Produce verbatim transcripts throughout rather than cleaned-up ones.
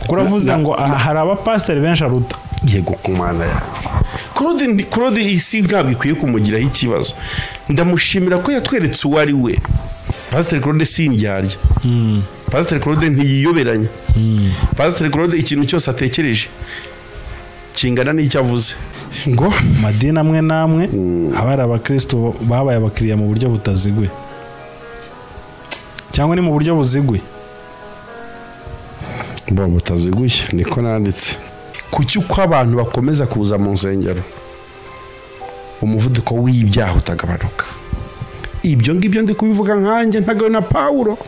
kuravuze ngo hari abapasiteri benshi aruta yego kumana yanjye Claude Claude isi ntabwo ikwiye kumugiraho ikibazo ndamushimira ko yatweretse uwari we Pastor Claude sindyarya mm. Pastor Claude ntiyiyoberanya mm. Pastor Claude ikintu cyose atekereje kingana n'icyo avuze ngo madina amwe namwe mm. abari abakristo babaye abakiriya mu buryo butaziguye cyangwa ni mu buryo buziguye bo butaziguye niko nanditse kuki uko abantu bakomeza kuza mu nsengero umuvuduko w'ibyaha utagabanuka ibyo ngibyo ndi kubivuga nkanjye ntagawe na Paulo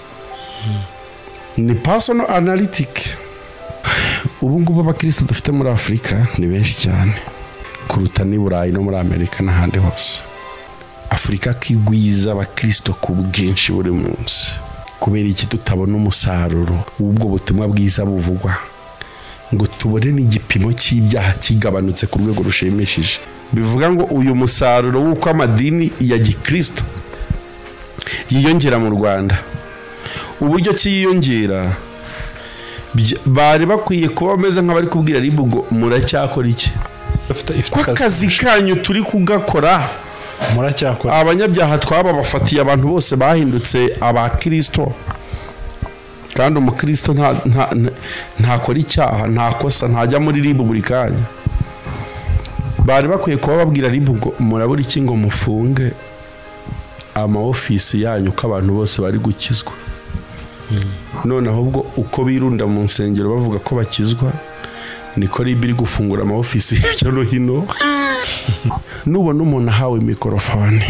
ni personal analytic ubu ngubu abakristo dufite muri Afrika ni benshi cyane kuruta ni Burayi no muri Amerika n'ahandi hose Afrika kigwiza abakristo ku bwinshi buri munsi kubera iki tutabona umusaruro ubwo butumwa bwiza buvugwa ngo tubone n'igipimo cy'ibyaha kigabanutse ku rwego rushimishije bivuga ngo uyu musaruro w'uko amadini ya gikristo yiyongera mu Rwanda uburyo cyiyongera bari bakwiye kuba bameze nk'abari kubwira ribu ngo muracyakora iki akazi kanyu turi kugakora muracyakora abanyabyaha twaba bafatiye abantu bose bahindutse abakristo kandi umukristo nta ntakora icyaha ntakosa ntajya muri ribu buri kanya bari bakwiye kuba babwira ribu ngo murabura iki ngo mufunge ama office yanyu ko abantu bose bari gukizwa none ahubwo uko birunda mu nsengero bavuga ko bakizwa niko ribu iri gufungura ama office hirya no hino nubona umuntu ahawe mikrofone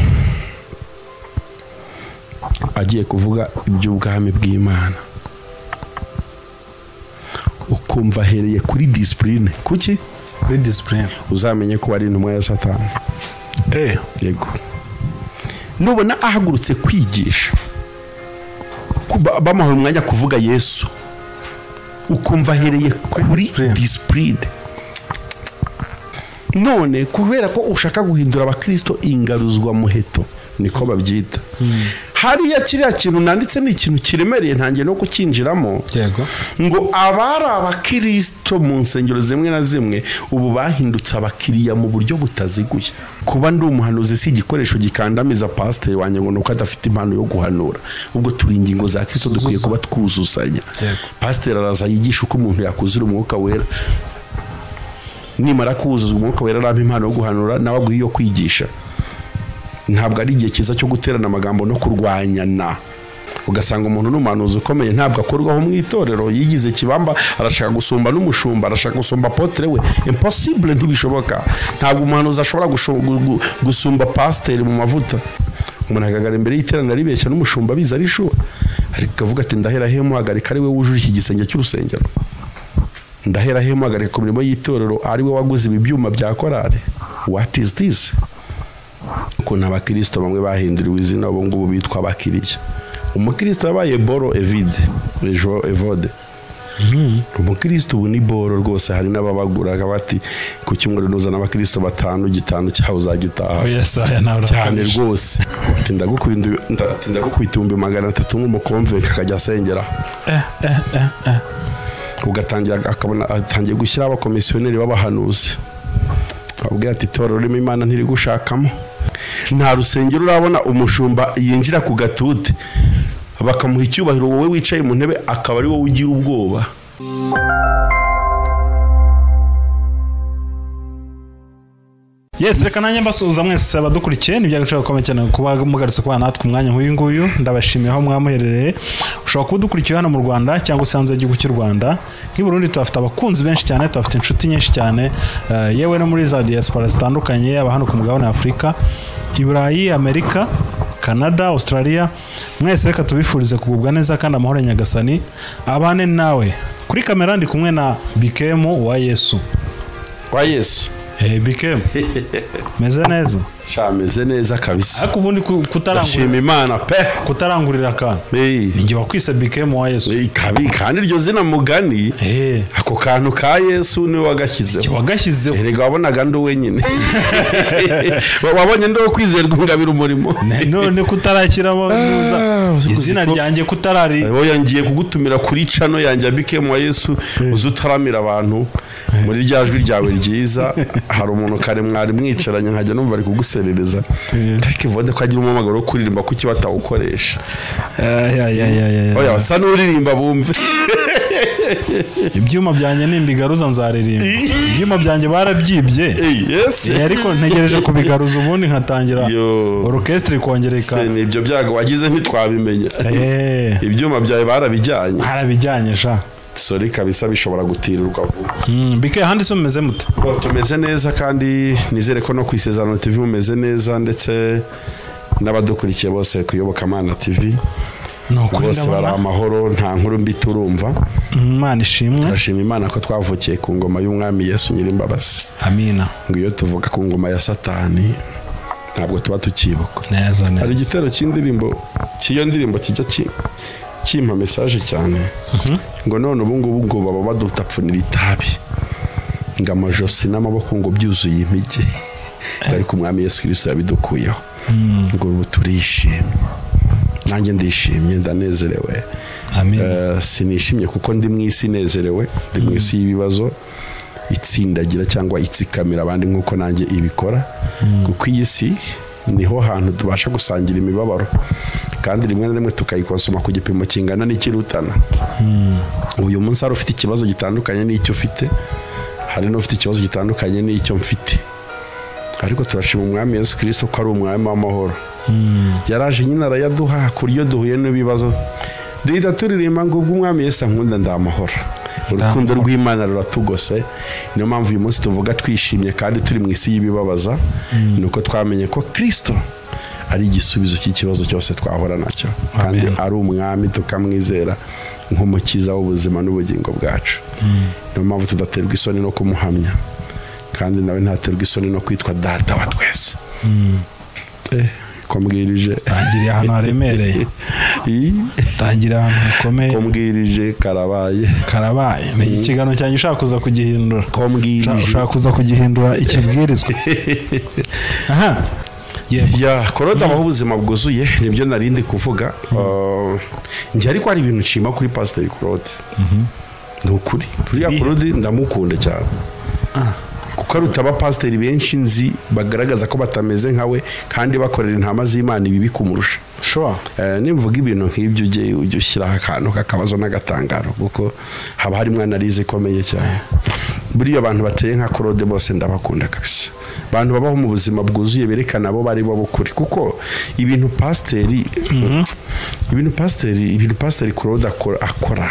agiye kuvuga iby'ubwami bw'Imana ukumva hereye kuri discipline kuki kuri discipline uzamenye ko ari intumwa ya Satani eh yego nubona ahagurutse kwigisha bamuha umwanya kuvuga Yesu ukumva hereye kuri discipline none kubera ko ushaka guhindura abakristo ingaruzwa muheto niko babyita hmm. hariya kiriya kintu nanditse ni ikintu kiremereye ntangiye no kukinjiramo yego ngo abari abakristo mu nsengero zimwe na zimwe ubu bahindutse abakiriya mu buryo butaziguye kuba ndi umuhanuzi si igikoresho gikandamiza pastor wanjye ngo nuko adafite impano yo guhanura ubwo turi ingingo za Kristo dukwiye kuba twuzuzanya pastor araza yigisha uko umuntu yakuzura umwuka wera nimara kuzuza umwuka wera rampa impano yo guhanura nawe aguhiyo kwigisha ntabwo ari igihe kiza cyo guterana amagambo no kurwanyana ugasanga umuntu n'umuhanuzi ukomeye ntabwo akorwaho mu itorero yigize kibamba arashaka gusumba n'umushumba arashaka gusumba apotre we impossible ntibishoboka ntabwo umuhanuzi ashobora gusumba pastor mu mavuta umuntu agagara imbere y'iterana ribeshya n'umushumba biza ari shuwa ariko kavuga ati ndahera he muhagarika ari we wujuje iki gisenge cy'urusengero ndahera he muhagarika ku mirimo y'itorero ari we waguze ibi byuma bya korale what is this ko n'abakristo bamwe bahinduriwe izina abo ngubu bitwa abakiriya umukristo yabaye boro evide ejo evode mhm umukristo ubu ni boro rwose hari n'ababagura bati ku cyumweru nuzana abakristo batanu gitanu cyaho uzagitaha oh yes aya nawe cyane rwose ndagukubinda ndagukubita ibihumbi magana atatu nk'umukomve kakajya asengera eh eh eh eh ugatangira akabona atangiye gushyira abakomisiyoneri b'abahanuzi ababwira ati toro rimo Imana ntiri gushakamo nta rusengero urabona umushumba yinjira ku gatute bakamuha icyubahiro wowe wicaye mu ntebe akaba ari wowe ugira ubwoba yes reka nanjye mbasuhuza mwese abadukurikiye n'ibyagaciro komeye cyane kuba mugarutse kwa natwe umwanya nk'uyu nguyu ndabashimiye aho mwamuherereye ushobora kuba udukurikiye hano mu Rwanda cyangwa se hanze y'igihugu cy'u Rwanda nk'i Burundi tubafite abakunzi benshi cyane tubafite inshuti nyinshi cyane uh, yewe no muri za diaspora zitandukanye aba hano ku mugabane wa Afrika i Burayi Amerika Canada Australia mwese reka tubifurize kugubwa neza kandi amahoro nyagasani abane nawe kuri kamera ndi kumwe na Bikemu wa Yesu wa Yesu eh Bikemu meze neza shameze neza kabisa ariko ubundi kutarangurira shima Imana pe kutarangurira kan ninjye wakwise bikemo wa Yesu kabi kandi iryo zina mugani eh ako kantu ka Yesu ni wagashyizeho wagashyizeho erega wabonaga ndo wenyine wabonye ndo kwizerwa ngabira umurimo none kutarakiramo izina ryanjye kutarari oya ngiye kugutumira kuri cano yanjye bikemo wa Yesu uzutaramira abantu muri ryajwi ryawe ryiza hari umuntu kare mwari mwicaranye nkajya numva ari kuguserereza ariko vode ko agira umumagaro wo kuririmba kuki batawukoresha ya ya ya oya sa n'uririmba bumve ibyuma byanjye nimbigaruza nzaririmba ibyuma byanjye barabyibye yes ariko ntegereje kubigaruza ubundi nkatangira orchestre kongereka se nibyo byago wagize ntitwabimenya ibyuma byawe barabijyanye barabijyanye sha sorry kabisa bishobora gutirirwa vuba mm bike handi so meze mute tumeze neza kandi nizere ko no kwisezerano T V umeze neza ndetse n'abadukurikiye bose kuyoboka Mana T V no kwenda bara amahoro nta nkuru mbi turumva Imana ishimwe turashima Imana ko twavukiye ku ngoma y'umwami Yesu Nyirimbabazi amina ngo iyo tuvuga ku ngoma ya Satani ntabwo tuba tukibuka neza neza hari igitero cy'indirimbo cy'iyo ndirimbo kijya ki kimpa message cyane ngo none ubu ngubu ngo baba badutapfunira itabi ngo amajosi n'amaboko ngo byuzuye impige ariko umwami Yesu Kristo yabidukuyeho ngo ubu turishimye nanjye ndishimye ndanezerewe amen sinishimye kuko ndi mu isi nezerewe ndi mu isi y'ibibazo itsindagira cyangwa itsikamira abandi nkuko nanjye ibikora kuko iyi si niho hantu tubasha gusangira imibabaro kandi rimwe na rimwe tukayikonsoma ku gipimo kingana n'ikirutana uyu munsi hari ufite ikibazo gitandukanye n'icyo ufite hari n'ufite ikibazo gitandukanye n'icyo mfite ariko turashima umwami Yesu Kristo ko ari umwami w'amahoro yaraje nyine arayaduha kuryo duhuye n'ibibazo duhita turirimba ngo umwami Yesu ankunda ndamahoro urukundo rw'Imana ruratugose niyo mpamvu uyu munsi tuvuga twishimye kandi turi mu isi y'ibibabaza nuko twamenye ko Kristo ari igisubizo cy'ikibazo cyose twahora nacyo kandi ari umwami tukamwizera nk'umukiza w'ubuzima n'ubugingo bwacu niyo mpamvu tudaterwa isoni no kumuhamya kandi nawe ntaterwa isoni no kwitwa data wa twese eh kombwirije tangiriye ahantu haremereye tangira ahantu hakomeye kombwirije karabaye karabaye ni ikigano cyanjye ushaka kuza kugihindura kombwirije ushaka kuza kugihindura ikibwirizwa aha ya korota abaho ubuzima bwuzuye nibyo narindi kuvuga njye ariko hari ibintu nshima kuri Pastor Claude nukuri buriya Claude ndamukunda cyane kuko arutaba pasiteri benshi nzi bagaragaza ko batameze nkawe kandi bakorera intama z'Imana ibi bikumurusha sure eh nimvuga ibintu nk'ibyo uje ujye ushyira akantu kakabazo n'agatangaro kuko haba hari mwana rize komeye cyane buriya abantu bateye nka Claude bose ndabakunda kabisa abantu babaho mu buzima bwuzuye berekana abo bari bo bukuri kuko ibintu pasiteri ibintu pasiteri ibintu pasiteri Claude akora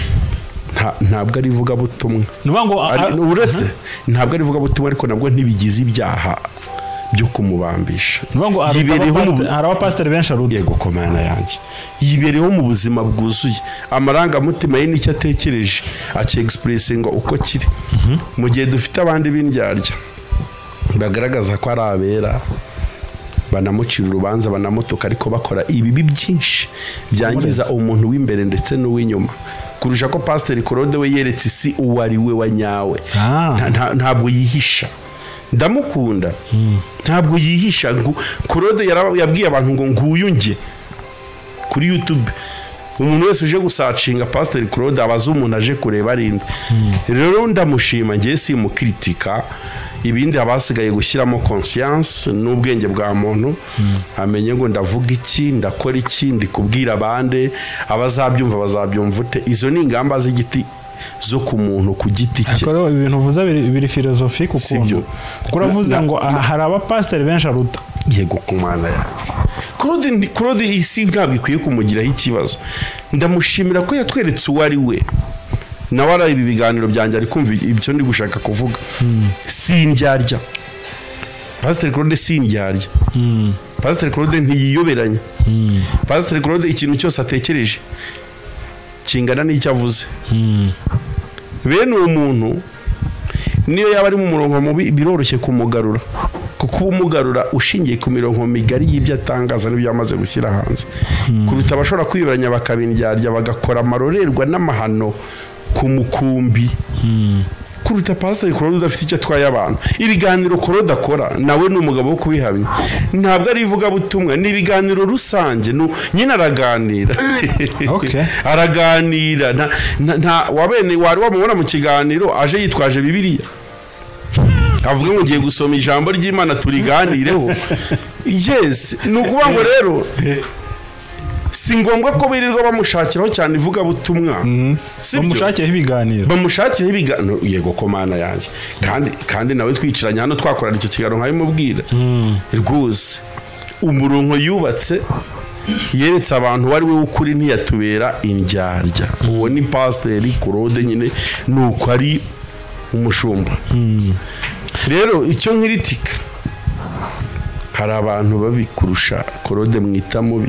ntabwo ari vuga butumwa nubango uretse ntabwo ari vuga butumwa ariko nabwo ntibigize ibyaha byo kumubambisha nubango hari abapasiteri benshi arude yego komana yanjye yibereho mu buzima bwuzuye amaranga mutima ye nicyo atekereje aci expressinga uko kiri mu gihe dufite abandi b'indyarya bagaragaza ko ari abera banamucira urubanza banamutuka ariko bakora ibibi byinshi byangiza umuntu w'imbere ndetse n'uw'inyuma kurusha ko Pastor Claude we yeretse isi uwari we wanyawe ntabwo yihisha ndamukunda ntabwo yihisha Claude yabwiye abantu ngo nguyunge kuri YouTube umuntu wese uje gusacinga Pastor Claude abaza umuntu aje kureba arinde rero ndamushima ngiye si mukritika ibindi abasigaye gushyiramo conscience n'ubwenge bwa muntu amenye ngo ndavuga iki ndakora iki ndikubwira abande abazabyumva bazabyumva ute izo ni ingamba z'igiti zo ku muntu ku giti cye akora ibintu uvuza biri philosophique kuko kuravuze ngo hari abapasiteri benshi aruta yego kumana yanjye Claude Claude isi ntabwo ikwiye kumugiraho ikibazo ndamushimira ko yatweretse uwari we nawara ibi biganiro byanjye ari kumva ibyo ndi gushaka kuvuga sindyarya Pastor Claude sindyarya Pastor Claude ntiyiyoberanya Pastor Claude ikintu cyose atekereje kingana n'icyo avuze bene uwo muntu niyo yaba ari mu murongo mubi biroroshye kumugarura kuko kuba umugarura ushingiye ku mirongo migari y'ibyo atangaza n'ibyo yamaze gushyira hanze kuruta abashobora kwiberanya bakabindyarya bagakora amarorerwa n'amahano ku mukumbi kuruta Pastor Claude udafite icyo atwaye abantu. Ibiganiro Claude akora nawe ni umugabo wo kubihamya, ntabwo ari ivuga butumwa, ni ibiganiro rusange, nyine araganira okay. araganira nta, nta wabene wari wamubona mu kiganiro aje yitwaje Bibiliya avuga ngo ngiye gusoma ijambo ry'Imana turiganireho. Yes, nukuvuga ngo rero si ngombwa ko birirwa bamushakiraho cyane ivuga butumwa, bamushakiraho ibiganiro bamushakiraho ibiganiro yego komana yanjye, kandi kandi nawe twiciranye hano twakorana icyo kiganiro nkabimubwira rwose umurongo yubatse yeretse abantu wari we ukuri ntiyatubera indyarya. Uwo ni Pastor Claude nyine nuko ari umushumba. Rero icyo nkiritika, hari abantu babikurusha Claude mwita mubi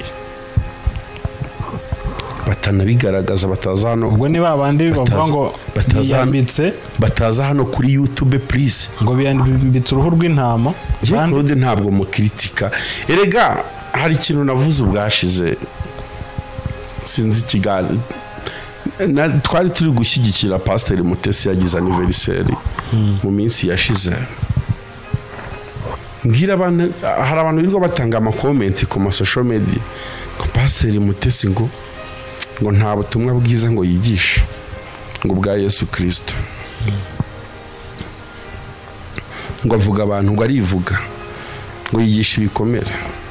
batanabigaragaza, bataza hano. Ubwo ni babandi bavuga ngo biyambitse bataza hano kuri YouTube please, ngo biyambitse uruhu rw'intama. Claude ntabwo mukritika. Erega hari ikintu navuze ubwashize sinzi kigali, twari turi gushyigikira Pastor Mutesi yagize anniversaire mu minsi yashize. Ngira abantu, hari abantu birirwa batanga ama comment ku ma social media ko Pastor Mutesi ngo ngo nta butumwa bwiza ngo yigisha ngo bwa Yesu Kristo, ngo avuga abantu ngo arivuga ngo yigisha ibikomere.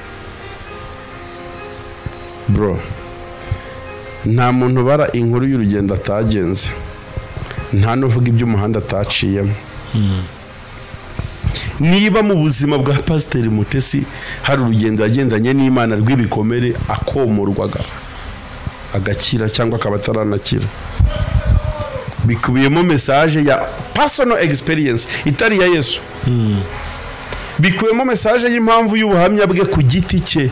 Bro, nta muntu bara inkuru y'urugendo atagenze, nta nuvuga iby'umuhanda ataciyemo. Niba mu buzima bwa Pastor Mutesi hari urugendo yagendanye n'Imana rw'ibikomere akomorwaga agakira cyangwa akabataranakira, bikubiyemo message ya personal experience itari ya Yesu, bikubiyemo message y'impamvu y'ubuhamya bwe ku giti cye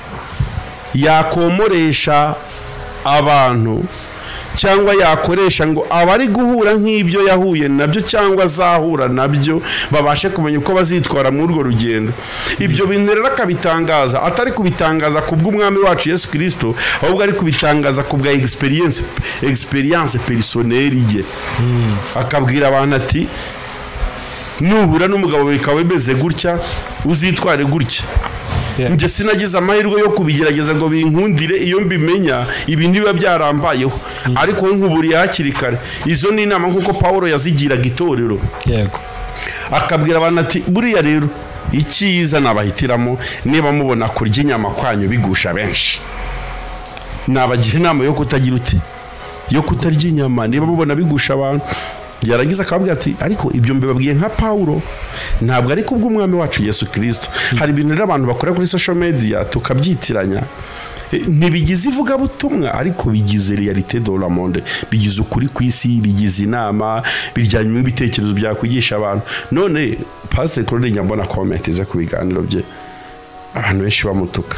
yakomoresha abantu cyangwa yakoresha ngo abari guhura nk'ibyo yahuye nabyo cyangwa azahura nabyo babashe kumenya uko bazitwara muri urwo rugendo. Ibyo bintu rero akabitangaza, atari kubitangaza kubw'umwami wacu Yesu Kristo, ahubwo ari kubitangaza kubwa experience experience personnelle ye. Akabwira abantu ati nuhura n'umugabo bikawe beze gutya uzitware gutya. Nje sinagize amahirwe yo kubigerageza ngo binkundire iyo mbimenya ibi niba byarambayeho, ariko nkuburi hakiri kare. Izo ni inama nkuko Paulo yazigiraga itorero. Yego. Akabwira abantu ati buriya rero icyiza nabahitiramo, niba mubona kurya inyama kwanyu bigusha benshi, nabagira inama yo kutagira uti yo kutarya inyama niba mubona bigusha abantu. Yaragize akabwira ati ariko ibyo mbibabwiye nka Paulo, ntabwo ari kubw'umwami wacu Yesu Kristo. Hari ibintu rero abantu bakora kuri social media tukabyitiranya, ntibigize ivuga butumwa ariko bigize realite de la monde, bigize ukuri kw'isi, bigize inama, biryanywe ibitekerezo byakwigisha abantu. None Pastor Claude nyambona comment ze ku biganiro bye abantu benshi bamutuka.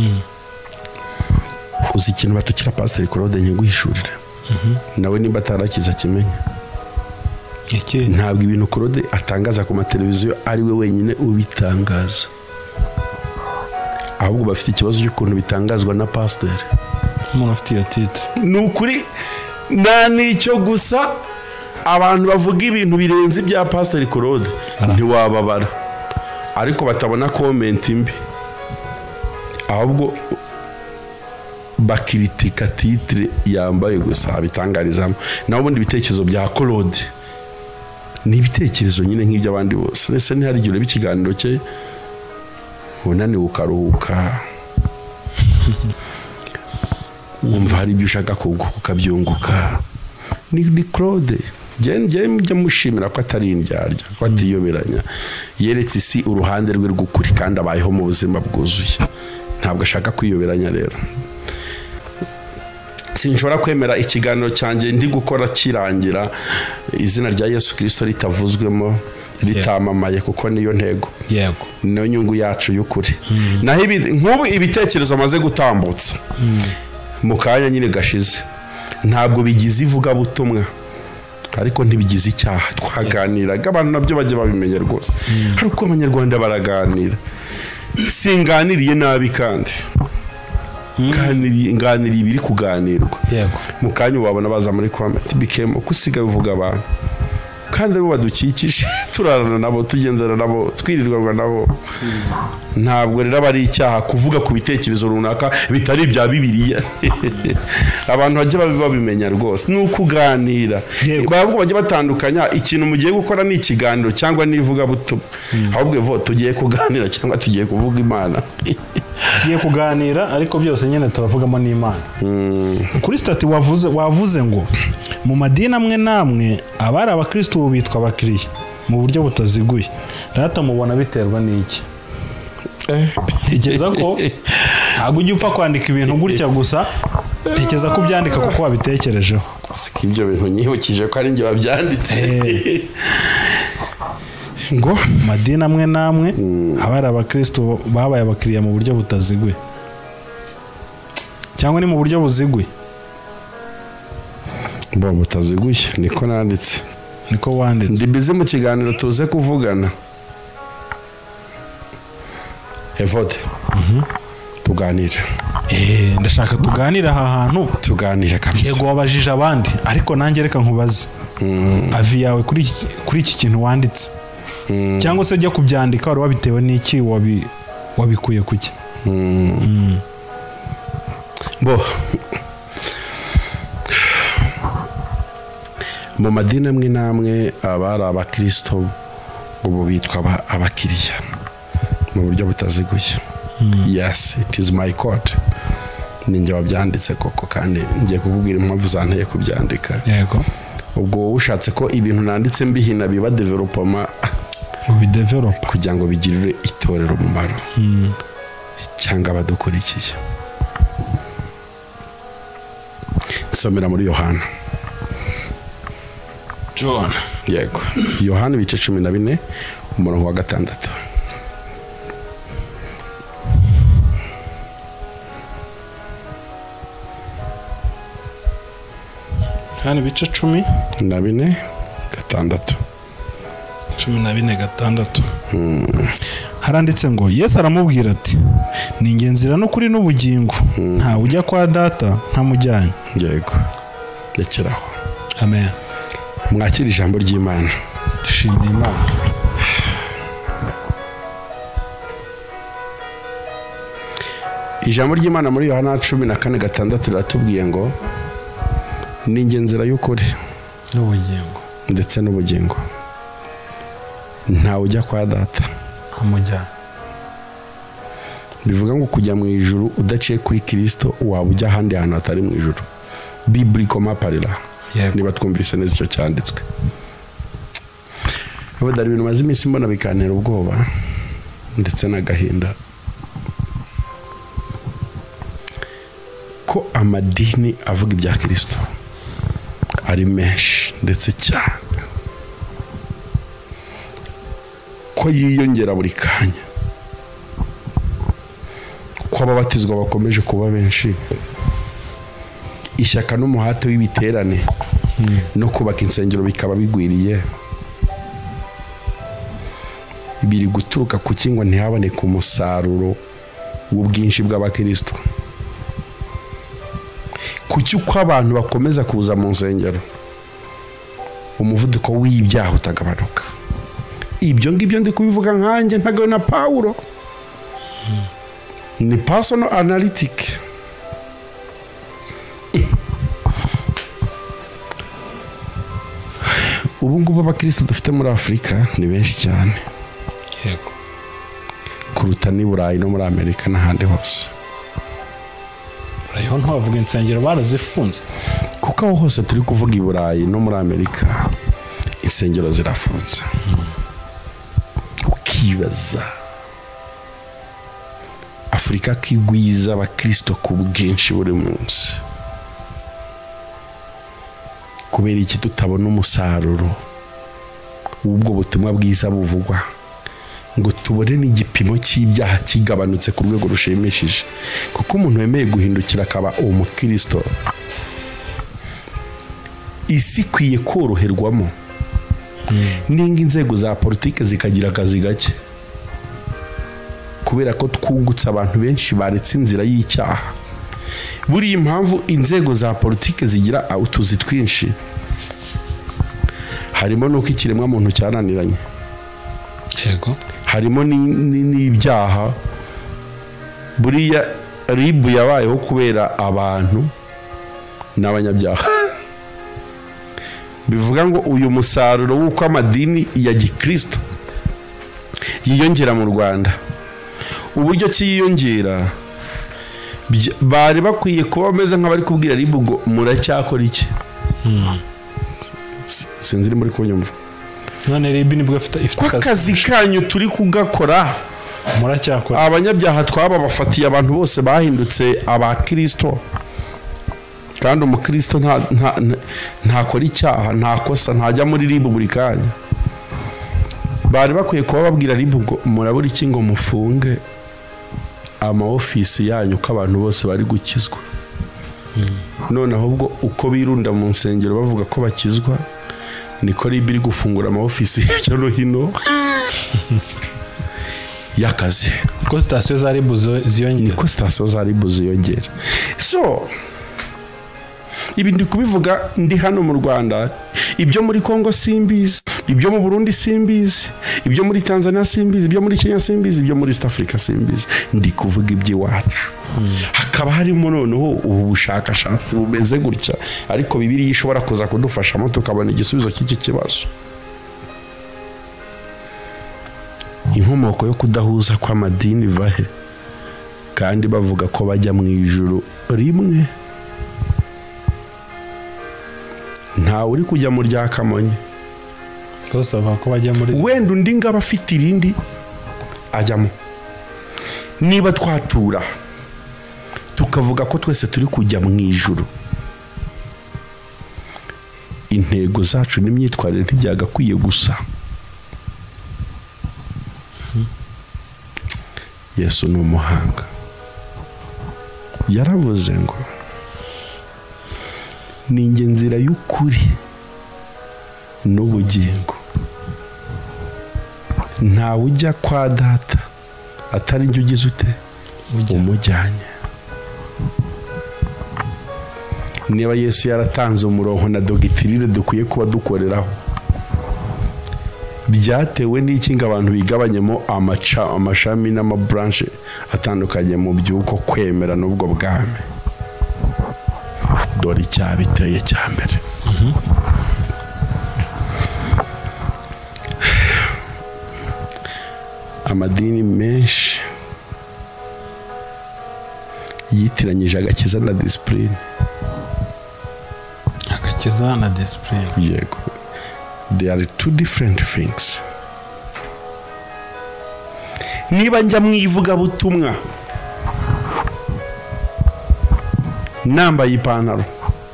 Uzi ikintu batukira Pastor Claude nyiguhishurira, nawe nimba atarakiza kimenya. Ntabwo ibintu Claude atangaza ku mateleviziyo ari we wenyine ubitangaza, ahubwo bafite ikibazo cy'ukuntu bitangazwa na Pastor. Umuntu afite iyo titre nukuri na nicyo gusa abantu bavuga ibintu birenze bya Pastor Claude ntiwababara, ariko batabona comment mbi, ahubwo bakiritika titre yambaye gusa bitangarizamo. Naho ubundi ibitekerezo bya Claude ni ibitekerezo nyine nk'ibyo abandi bose. Nese ntihari igihe ureba ikiganiro cye unani ukaruhuka, wumva hari ibyo ushaka kukabyunguka. Ni ni Claude njye njye mushimira ko atari indyarya, ko atiyoberanya, yeretse isi uruhande rwe rw'ukuri kandi abayeho mu buzima bwuzuye, ntabwo ashaka kwiyoberanya. Rero sinshobora kwemera ikiganiro cyanjye ndi gukora kirangira izina rya Yesu Kristo ritavuzwemo, ritamamaye, kuko niyo ntego, yego, niyo nyungu yacu y'ukuri. Naho ibi nk'ubu ibitekerezo amaze gutambutsa mu kanya nyine gashize ntabwo bigize ivuga butumwa, ariko ntibigize icyaha twaganiraga abantu nabyo bajya babimenya rwose hari uko abanyarwanda baraganira singaniriye nabi kandi nganiriye ibiri kuganirwa mu kanya wabona baza muri comment bikemo kusigaye uvuga abantu kandi abo badukikije turarana nabo tugendana nabo twirirwa nabo ntabwo rero bari icyaha kuvuga ku bitekerezo runaka bitari ibya Bibiliya abantu bajye babimenya rwose nuko uganira babwo bajye batandukanya ikintu mugiye gukora ni ikiganiro cyangwa nivuga buto ahubwo vo tugiye kuganira cyangwa tugiye kuvuga Imana tugiye kuganira ariko byose nyene turavugamo n'Imana kuri stati wavuze wavuze ngo mu madini amwe namwe abari abakristo ubu bitwa abakiriya mu buryo butaziguye data mubona biterwa n'iki ntekereza ko ntabwo ujya upfa kwandika ibintu gutya gusa ntekereza ko ubyandika kuko wabitekerejeho siko ibyo bintu nyibukije ko ari njye wabyanditse ngo madini amwe namwe abari abakristo babaye abakiriya mu buryo butaziguye cyangwa ni mu buryo buziguye bo butaziguye niko nanditse niko wanditse ndi bize mu kiganiro tuze kuvugana Evode tuganira eh ndashaka tuganira aha hantu tuganira kabisa yego wabajije abandi ariko nanjye reka nkubaze avi yawe kuri kuri iki kintu wanditse cyangwa se ujya kubyandika wari wabitewe n'iki wabi wabikuye kuki bo mu madini amwe namwe abari abakristo ubu bitwa abakiriya mu buryo butaziguye yes it is my code ninjye wabyanditse koko kandi ngiye kukubwira impamvu zanteye kubyandika yego ubwo ushatse ko ibintu nanditse mbihina biba development ubidevelopa kugira ngo bigirire itorero umumaro cyangwa abadukurikiye somera muri Yohana John yego Yohana ibice cumi na bine umurongo wa gatandatu Yohana ibice cumi na bine gatandatu cumi na bine gatandatu haranditse ngo Yesu aramubwira ati ni ingenzira no kuri n'ubugingo nta ujya kwa data ntamujyanye yego rekeraho amen mwakira ijambo ry'Imana dushimira Imana ijambo ry'Imana muri Yohana cumi na kane gatandatu riratubwiye ngo ni ingenzira y'ukuri n'ubugingo ndetse n'ubugingo nta ujya kwa data ntamujyanye bivuga ngo kujya mu ijuru udaciye kuri Kristo waba ujya ahandi hantu hatari mu ijuru biblical maparira niba twumvise neza icyo cyanditswe abo dari ibintu maze iminsi mbona bikantera ubwoba ndetse n'agahinda ko amadini avuga ibya Kristo ari menshi ndetse cyane ko yiyongera buri kanya ko ababatizwa bakomeje kuba benshi ishyaka n'umuhate w'ibiterane no kubaka insengero bikaba bigwiriye biri guturuka ku kingwa ntihaboneke umusaruro w'ubwinshi bw'abakristo kuki uko abantu bakomeza kuza mu nsengero umuvuduko w'ibyaha utagabanuka ibyo ngibyo ndi kubivuga nkanjye ntagawe na Paulo ni personal analytic ubu ngubu abakristo dufite muri Afurika ni benshi cyane yego kuruta ni Burayi no muri Amerika n'ahandi hose Burayi ntavuga insengero barazifunze kuko aho hose turi kuvuga i Burayi no muri Amerika insengero zirafunze ukibaza Afurika kigwiza abakristo ku bwinshi buri munsi kubera iki tutabona umusaruro w'ubwo butumwa bwiza buvugwa ngo tubone n'igipimo cy'ibyaha kigabanutse ku rwego rushimishije kuko umuntu wemeye guhindukira akaba umukristo isi ikwiye koroherwamo n'inga inzego za politike zikagira akazi gake, kubera ko twungutse abantu benshi baretse inzira y'icyaha. Buri impamvu inzego za politike zigira utuzi twinshi harimo nuko ikiremwa muntu cyananiranye, yego, harimo n'ibyaha. Buriya ribu yabayeho kubera abantu n'abanyabyaha. Bivuga ngo uyu musaruro w'uko amadini ya gikristo yiyongera mu Rwanda, uburyo cyiyongera bari bakwiye kuba bameze nk'abari kubwira ribu ngo muracyakora iki. Sinzi muri kunyumva. None ribu nibwo ifite akazi kanyu turi kugakora, muracyakora. Abanyabyaha twaba bafatiye abantu bose bahindutse abakristo, kandi umukristo nta ntakora icyaha, nta kosa, ntajya muri ribu buri kanya. Bari bakwiye kuba babwira ribu ngo murabura iki ngo mufunge ama ofisi yanyu ko abantu bose bari gukizwa. None ahubwo uko birunda mu nsengero bavuga ko bakizwa, niko ribu iri gufungura ama ofisi hirya no hino y'akazi. Ko sitasiyo za ribu ziyongera, niko sitasiyo za ribu ziyongera. So ibi ndi kubivuga ndi hano mu Rwanda, ibyo muri Kongo simbizi, ibyo mu Burundi simbizi, ibyo muri Tanzania simbizi, ibyo muri Kenya simbizi, ibyo muri East Africa simbizi. Ndi kuvuga iby'iwacu. Hakaba harimo noneho ubu bushakashatsi bumeze gutya, ariko Bibiliya ishobora kuza kudufashamo tukabona igisubizo cy'iki kibazo. Inkomoko yo kudahuza kw'amadini vahe kandi bavuga ko bajya mu ijuru rimwe? Nta uri kujya mu rya Kamonyi, bose bavuga ko bajya muri, wenda undi ngaba afite irindi ajyamo. Niba twatura tukavuga ko twese turi kujya mu ijuru, intego zacu n'imyitwarire ntibyagakwiye gusa. Yesu ni umuhanga, yaravuze ngo ni njye nzira y'ukuri n'ubugingo, ntawe ujya kwa data atari njye ugize ute umujyanye. Niba Yesu yaratanze umurongo na dogitirine dukwiye kuba dukoreraho, byatewe n'iki ngo abantu bigabanyemo amaca amashami n'amabranche atandukanye mu by'uko kwemera n'ubwo bwame? Dore icyabiteye cya mbere. Amadini menshi yitiranyije agakiza na discipline. Agakiza na discipline, yego, they are two different things. Niba njya mu ivugabutumwa nambaye ipantaro,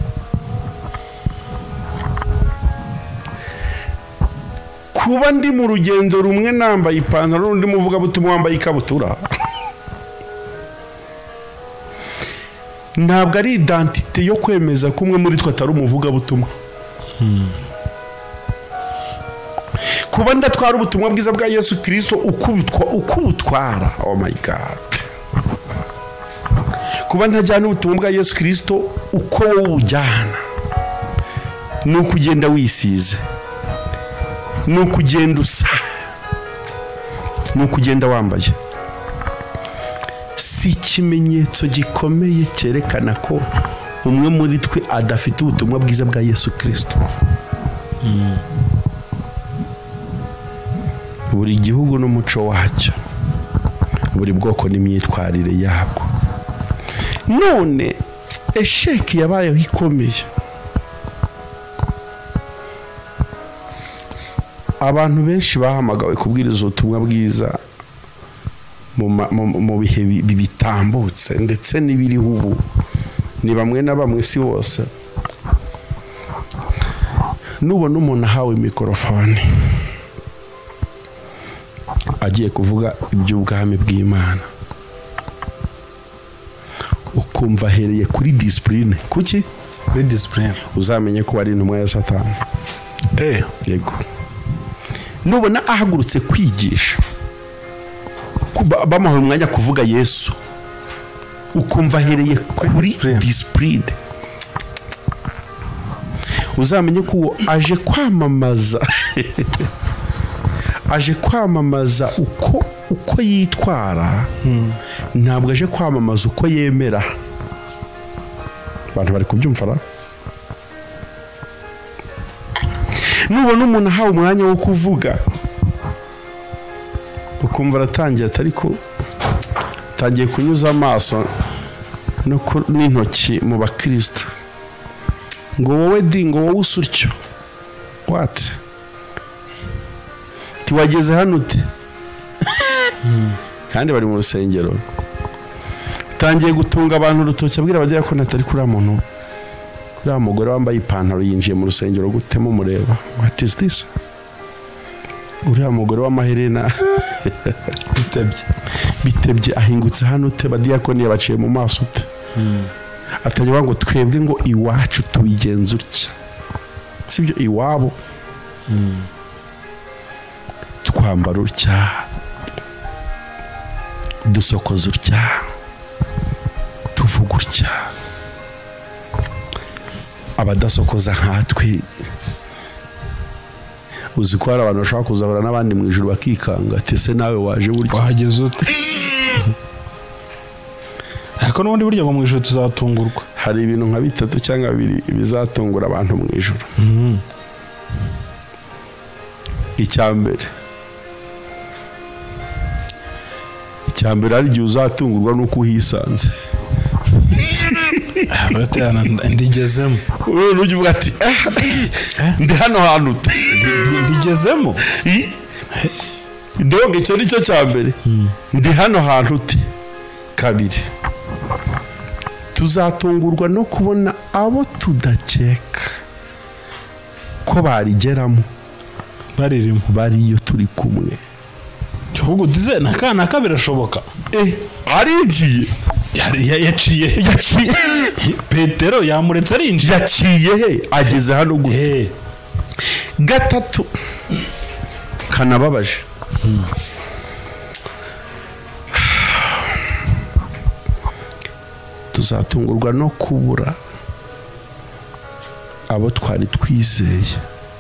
kuba ndi mu rugendo rumwe nambaye ipantaro n'undi muvugabutumwa wambaye ikabutura, ntabwo ari identite yo kwemeza ko umwe muri twe atari umuvugabutumwa. Kuba ndatwara ubutumwa bwiza bwa Yesu Kristo uko ubutwara, oh my God. Kuba ntajyana ubutumwa bwa Yesu Kristo uko wowe ubujyana, ni ukugenda wisize, ni ukugenda usa, ni ukugenda wambaye. Si ikimenyetso gikomeye cyerekana ko umwe muri twe adafite ubutumwa bwiza bwa Yesu Kristo. Buri gihugu n'umuco wacyo, buri bwoko n'imyitwarire yabwo. None esheki yabayeho ikomeye. Abantu benshi bahamagawe kubwiriza ubutumwa bwiza mu bihe bitambutse ndetse n'ibiriho ubu, ni bamwe na bamwe, si bose. Nubona umuntu ahawe mikorofone agiye kuvuga iby'ubwami bw'Imana, ukumva ahereye kuri discipline. Kuki? kuri discipline uzamenye ko ari intumwa ya Satani. eh Yego. Nubona ahagurutse kwigisha bamuha umwanya kuvuga Yesu, ukumva ahereye kuri discipline, uzamenye ko aje kwamamaza aje kwamamaza uko uko yitwara, ntabwo aje kwamamaza uko yemera. Abantu bari kubyumva. Nubona umuntu ahawe umwanya wo kuvuga, ukumva aratangiye atari ko tangiye kunyuza amaso no n'intoki mu bakristo, ngo wowe di ngo wowe usurcyo what tiwageze hano ute kandi bari mu rusengero, tangiye gutunga abantu urutoki abwira abajya ko natari kuri muntu, kuri umugore wambaye ipantaro yinjiye mu rusengero gutemo mureba, what is this? Uriya mugore w'amaherena bitebye bitebye ahingutse hano ute, badiyakoni yabaciye mu maso ute? Atajya ngo twebwe ngo iwacu tubigenza utya, sibyo iwabo twambara utya, dusokoza utya, tuvuga utya, abadasokoza nkatwe. Uzi ko hari abantu bashaka kuzahura n'abandi mu ijuru bakikanga, ati se nawe waje burya wahageze ute? Ariko n'ubundi burya ngo mu ijuru tuzatungurwa. Hari ibintu nka bitatu cyangwa bibiri bizatungura abantu mu ijuru. Icyambere icyambere ari gihe uzatungurwa nuko uhisanze. Abatana ndigezemo. Uri uvuga ati ndi hano hantu ndigezemo. Ndonge icyo nicyo cyambere. Ndi hano hantu uti. Kabiri, tuzatungurwa no kubona abo tudakeka ko barigeramo baririmo bariyo turi kumwe. Cyo dize nakana kabirashoboka. Eh arinjiye yaciye yaciye Petero yamuretse arinjiye yaciye he ageze hano gute. Gatatu kanababaje, tuzatungurwa no kubura abo twari twizeye,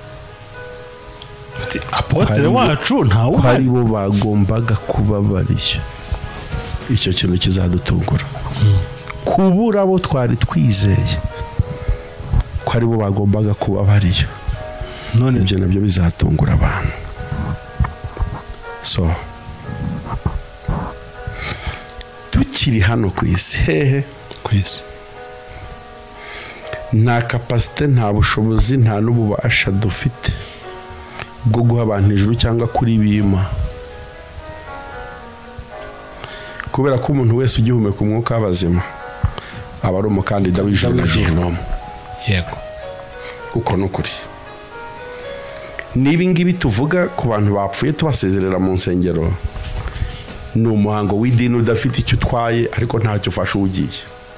apotre wacu ntawe hari bo bagombaga kuba bariyo. Icyo kintu kizadutungura, kubura abo twari twizeye ko ari bo bagombaga kuba bariyo. None ibyo nabyo bizatungura abantu. So tukiri hano ku isi, hehe ku isi, nta kapasite, nta bushobozi, nta n'ububasha dufite bwo guha abantu ijuru cyangwa kuri bima, kubera ko umuntu wese ugihumeka umwuka w'abazima aba ari umukandida w'ijuru na Gehinomu. Yego, uko n'ukuri. Nibi ngibi tuvuga ku bantu bapfuye tubasezerera mu nsengero, ni umuhango w'idini udafite icyo utwaye ariko ntacyo ufasha ugiye.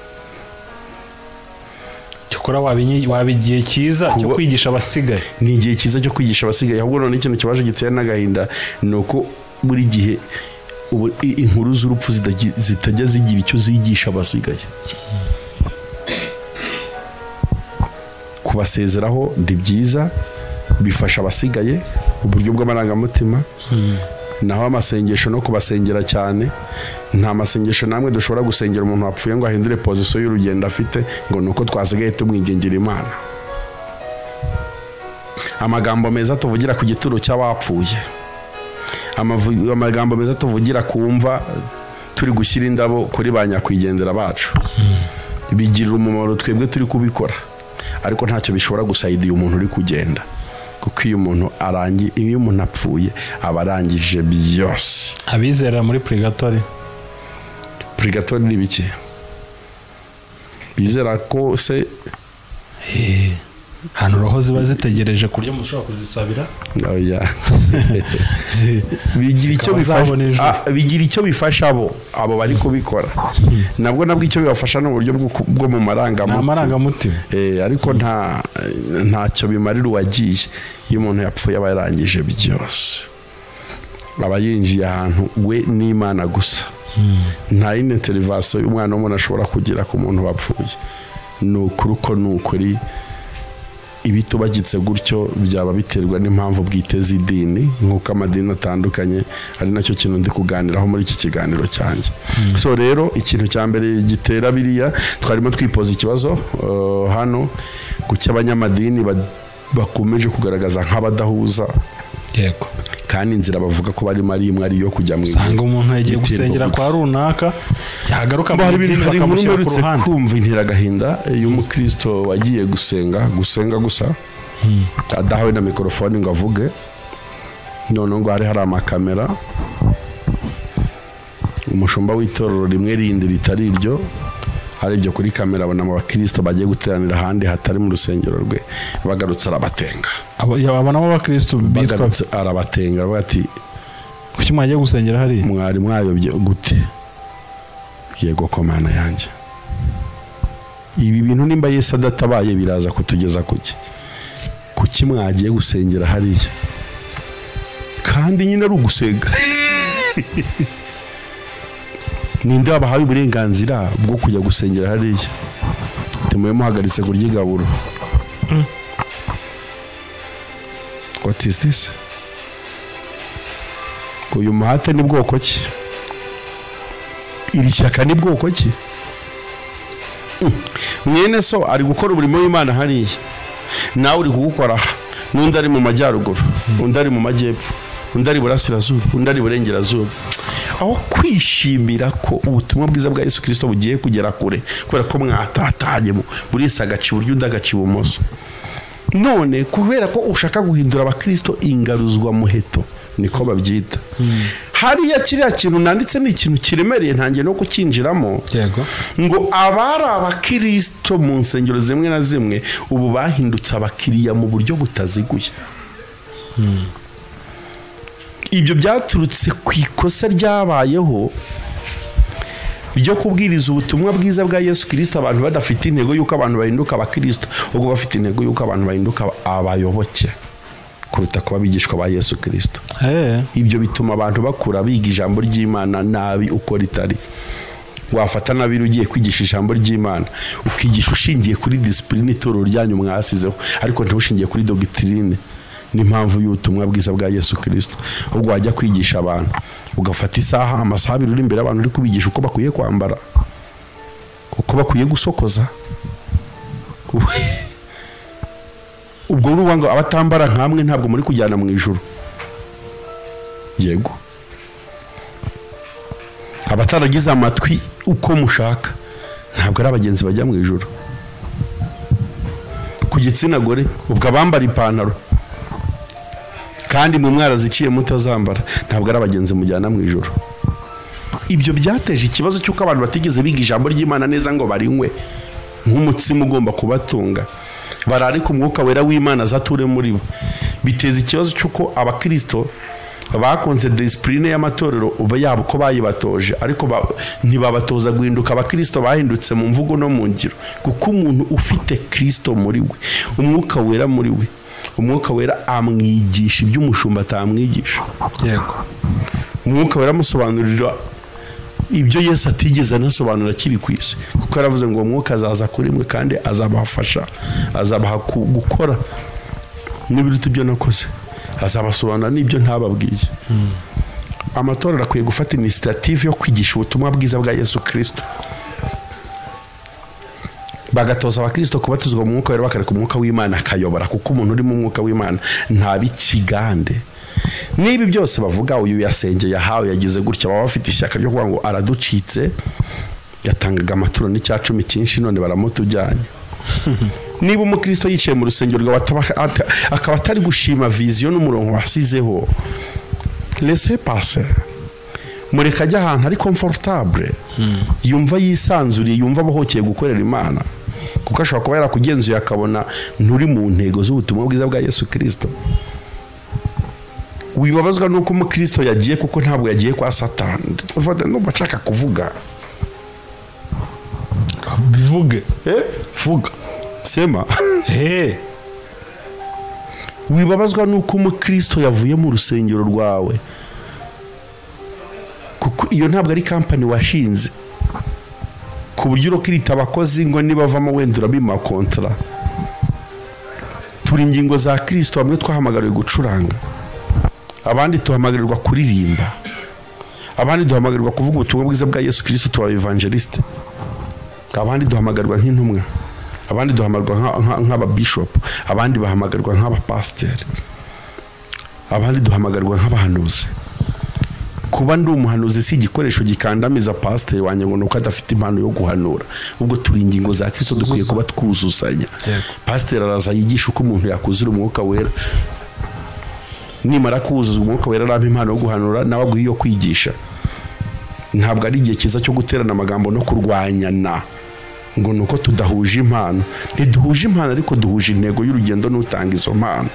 Cyokora wabigiye cyiza cyo kwigisha abasigaye. Ni igihe cyiza cyo kwigisha abasigaye, ahubwo none ikintu kibaje giteye n'agahinda nuko buri gihe inkuru z'urupfu zitajya zigira icyo zigisha abasigaye. Kubasezeraho ndi byiza, bifasha abasigaye uburyo bw'amarangamutima. Naho amasengesho no kubasengera cyane, nta masengesho namwe dushobora gusengera umuntu wapfuye ngo ahindure position y'urugendo afite ngo nuko twasigaye tumwingingira Imana. Amagambo meza tuvugira ku gituro cy'abapfuye, amagambo meza tuvugira kumva turi gushyira indabo kuri ba nyakwigendera bacu, bigirira umumaro twebwe turi kubikora, ariko ntacyo bishobora gusaidiye umuntu uri kugenda. Kuko iyo umuntu arangi iyo umuntu apfuye abarangije byose. Abizera muri purgatori, purgatori ni biki? Bizera ko se eh hano roho ziba zitegereje kurya mushobora kuzisabira oya bigira icyo bifasha bigira icyo bifasha abo abo bari kubikora nabwo nabwo icyo bibafasha no buryo bwo mu marangamutima amarangamutima eh ariko nta ntacyo bimarira uwagiye iyo umuntu yapfuye aba yarangije byose aba yinjiye ahantu we n'Imana gusa nta yindi intervention y'umwana w'umuntu ashobora kugira ku muntu wapfuye nukuruko nukuri ibitubagitse gutyo byaba biterwa n'impamvu bwiteze idini nk'uko amadini atandukanye ari nacyo kintu ndi kuganiraho muri iki kiganiro cyanjye mm. so rero ikintu cya mbere gitera biriya twarimo twipoza ikibazo uh, hano ku cy'abanyamadini bakomeje kugaragaza nk'abadahuza yego kandi inzira bavuga ko bari mari imwe ari yo kujya mu sanga umuntu yagiye gusengera kwa runaka yagaruka mu bintu bakamushyira ku ruhande kumva intera gahinda y'umukristo wagiye gusenga gusenga gusa hmm. adahawe na mikrofone ngo avuge none ngo hari hari amakamera umushumba w'itorero rimwe rindi ritari iryo hari ibyo kuri kamera abona mu bakristo bagiye guteranira handi hatari mu rusengero rwe bagarutse arabatenga abana b'abakristo bitwa arabatenga bati kuki mwagiye gusengera hari mwari mwayobye gute yego komana yanjye ibi bintu nimba Yesu adatabaye biraza kutugeza kuki kuki mwagiye gusengera hariya kandi nyine ari ugusenga ninde wabahaye uburenganzira bwo kujya gusengera hariya temuye muhagaritse kurya igaburo mm. What is this? Uyu muhate ni bwoko ki? Iri shyaka ni bwoko ki? Mwene so ari gukora umurimo w'Imana hariya nawe uri kugukora n'undi ari mu majyaruguru undi ari mu majyepfo undi ari burasirazuba undi ari burengerazuba aho kwishimira ko ubutumwa bwiza bwa Yesu Kristo bugiye kugera kure kubera ko mwatatanye buri sagaci buryo ndagaci bumoso none kubera ko ushaka guhindura abakristo ingaruzwa muheto niko babyita hmm. hariya kiriya kintu nanditse ni ikintu kiremereye ntangiye no kukinjiramo yego ngo abari abakristo mu nsengero zimwe na zimwe ubu bahindutse abakiriya mu buryo butaziguye hmm. ibyo byaturutse ku ikosa ryabayeho ryo kubwiriza ubutumwa bwiza bwa Yesu Kristo abantu badafite intego yuko abantu bahinduka abakristo ubwo bafite intego yuko abantu bahinduka abayoboke kuruta kuba bigishwa ba Yesu Kristo eh ibyo bituma abantu bakura biga ijambo ry'Imana nabi uko ritari wafata nabiri ugiye kwigisha ijambo ry'Imana ukigisha ushingiye kuri discipline itorero ryanyu mwasizeho ariko ntibushingiye kuri doctrine n'impamvu y'ubutumwa bwiza bwa Yesu Kristo ubwo wajya kwigisha abantu ugafata isaha amasaha abiri uri imbere abantu uri kubigisha uko bakwiye kwambara uko bakwiye gusokoza ubwo urubanga abatambara nkamwe ntabwo muri kujyana mu ijuru yego abataragize amatwi uko mushaka ntabwo ari abagenzi bajya mu ijuru ku gitsina gore ubwo abambara ipantaro kandi mu mwara ziciye mutazambara ntabwo ari abagenzi mujyana mu ijuru ibyo byateje ikibazo cy'uko abantu batigeze biga ijambo ry'Imana neza ngo barinywe nk'umutsima ugomba kubatunga barari ku mwuka wera w'Imana zature muri bo biteza ikibazo cy'uko abakristo bakonze discipline y'amatorero uba yabo ko bayibatoje ariko ba, ntibabatoza guhinduka abakristo bahindutse mu mvugo no mu ngiro kuko umuntu ufite Kristo muri we umwuka wera muri we umwuka wera amwigisha ibyo umushumba atamwigisha yego umwuka wera musobanurira ibyo Yesu atigeze anasobanura kiri kwisi kuko aravuze ngo umwuka azaza kuri mwe kandi azabafasha azabaha gukora n'ibiruta ibyo nakoze azabasobanura n'ibyo ntababwiye hmm. amatorero akwiye gufata initiative yo kwigisha ubutumwa bwiza bwa Yesu Kristo bagatoza abakristo kubatizwa mu mwuka wera bakareka umwuka w'Imana akayobora kuko umuntu uri mu mwuka w'Imana nta bikigande nibi byose bavuga uyu yasenge yahawe yagize gutya baba bafite ishyaka ryo kuvuga ngo araducitse yatangaga amaturo n'icyacumi cyinshi none baramutujyanye niba umukristo yicaye mu rusengero rwa akaba atari gushima vision n'umurongo wasizeho laissez passer mureka ajya ahantu ari comfortable hmm. yumva yisanzuriye yumva abohokeye gukorera Imana kuko ashobora kuba yarakugenzuye akabona nturi mu ntego z'ubutumwa bwiza bwa Yesu Kristo. Wibabazwa nuko umukristo yagiye kuko ntabwo yagiye kwa Satani. Ufata no bashaka kuvuga bivuge eh vuga sema eh wibabazwa nuko umukristo yavuye mu rusengero rwawe kuko iyo ntabwo ari company washinze ku buryo urokirita abakozi ngo nibavamo wendura bima kontra. Turi ingingo za Kristo, bamwe twahamagariwe gucuranga, abandi tuhamagarirwa kuririmba, abandi duhamagarirwa kuvuga ubutumwa bwiza bwa Yesu Kristo, tuba evangeliste, abandi duhamagarirwa nk'intumwa, abandi duhamagarwa nk'aba bishop, abandi bahamagarwa nk'aba pastor, abandi duhamagarwa nk'abahanuzi. Kuba ndi umuhanuzi si igikoresho gikandamiza pastor wanjye ngo nuko adafite impano yo guhanura, ubwo turi ingingo za Kristo dukwiye kuba twuzuzanya. Pastor araza yigisha uko umuntu yakuzura umwuka wera, nimara kuzuza umwuka wera arampa impano yo guhanura, nawe aguha iyo kwigisha. Ntabwo ari igihe kiza cyo guterana amagambo no kurwanyana ngo nuko tudahuje impano. Ntiduhuje impano ariko duhuje intego y'urugendo n'utanga izo mpano.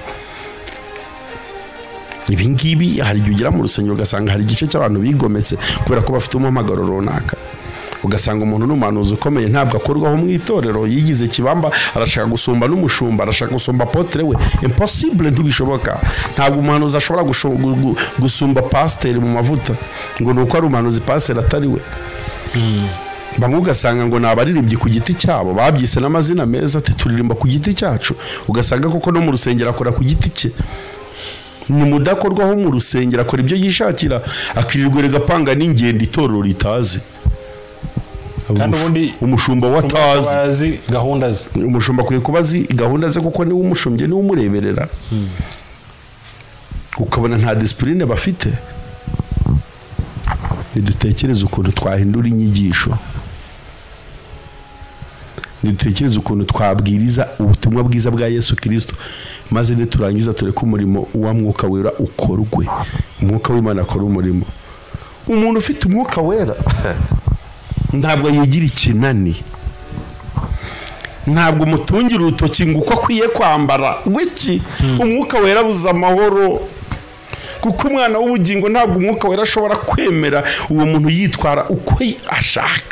Ibi ngibi hari igihe ugera mu rusengero ugasanga hari igice cy'abantu bigometse kubera ko bafite umuhamagaro runaka, ugasanga umuntu n'umuhanuzi ukomeye ntabwo akorwaho mu itorero, yigize kibamba, arashaka gusumba n'umushumba, arashaka gusumba apotre we. Impossible, ntibishoboka. Ntabwo umuhanuzi ashobora gusumba pastor mu mavuta ngo nuko ari umuhanuzi pastor atari we. Bamwe ugasanga ngo nabaririmbyi ku giti cyabo, babyise n'amazina meza ati turirimba ku giti cyacu, ugasanga koko no mu rusengero akora ku giti cye. Ni mudakorwaho mu rusengero akora ibyo yishakira, akirirwa regapanga n'ingendo itorero ritazi. Kandi ubundi umushumba watazi gahunda ze, umushumba kwiye kubazi gahunda ze kuko ni umushumye ni umureberera. hmm. Ukabona nta discipline bafite. Nidutekereze ukuntu twahindura inyigisho, nidutekereze ukuntu twabwiriza ubutumwa bwiza bwa Yesu Kristo, maze niturangiza tureke umurimo wa mwuka wera ukorwe. Umwuka w'Imana akora umurimo. Umuntu ufite umwuka wera ntabwo yigira ikinani, ntabwo mutungira urutoki ngo uko akwiye kwambara wiki. hmm. Umwuka wera buza amahoro, kuko umwana w'ubugingo ntabwo umwuka wera ashobora kwemera uwo muntu yitwara uko ashaka.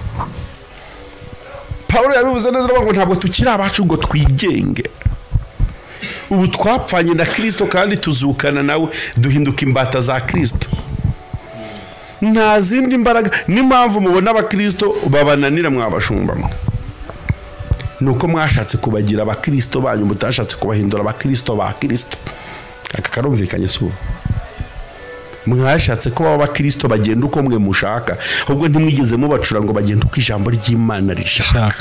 Paulo yabivuze neza ngo ntabwo tukiri abacu ngo twigenge, ubu twapfanye na Kristo kandi tuzukana nawe, duhinduka imbata za Kristo. Nta zindi mbaraga. N'impamvu mubona abakristo babananira mwabashumba mwe, nuko mwashatse kubagira abakristo banyu, mutashatse kubahindura abakristo ba Kristo. Aka karumvikanye suba. Mwashatse ko baba abakristo bagenda uko mwe mushaka, ahubwo ntimwigeze mubacura ngo bagenda uko ijambo ry'Imana rishaka.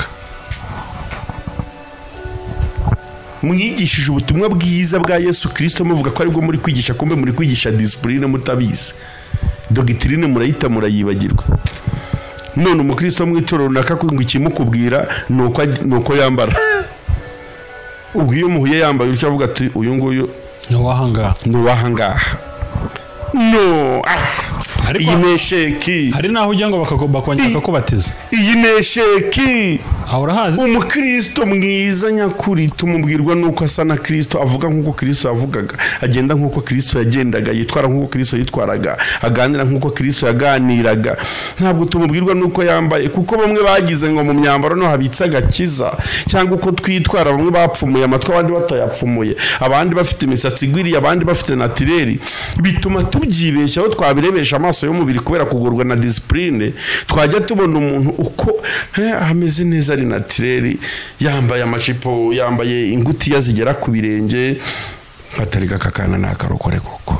Mwigishije ubutumwa bwiza bwa Yesu Kristo muvuga ko aribwo muri kwigisha, kumbe muri kwigisha discipline mutabizi. Doctrine murayita murayibagirwa. None umukristo mwitorero runaka ngo ikimukubwira nuko nuko yambara, ubwo iyo muhuye yambaye ucyo avuga ati uyu nguyu no wahanga no wahanga no ah, iyi nesheki. Hari naho ujya ngo bakakongera kubatiza iyi nesheki. Ahora hazi umukristo mwiza nyakuri tumubwirwa nuko asa na Kristo, avuga nkuko Kristo yavugaga, agenda nkuko Kristo yagendaga, yitwara nkuko Kristo yitwaraga, aganira nkuko Kristo yaganiraga. Ntabwo tumubwirwa nuko yambaye, kuko bamwe bagize ngo mu myambaro no habitsaga kiza, cyangwa uko twitwara. Bamwe bapfumuye amatwi, abandi batayapfumuye, abandi bafite imisatsi igwiriye, abandi bafite natureli. Bituma tubyibeshya aho twabirebesha amaso y'umubiri kubera kugorwa na discipline. Twajya tubona umuntu uko ameze neza ari natureli, yambaye amacipo, yambaye ingutiya zigera ku birenge, batarika kakana nakarokore koko.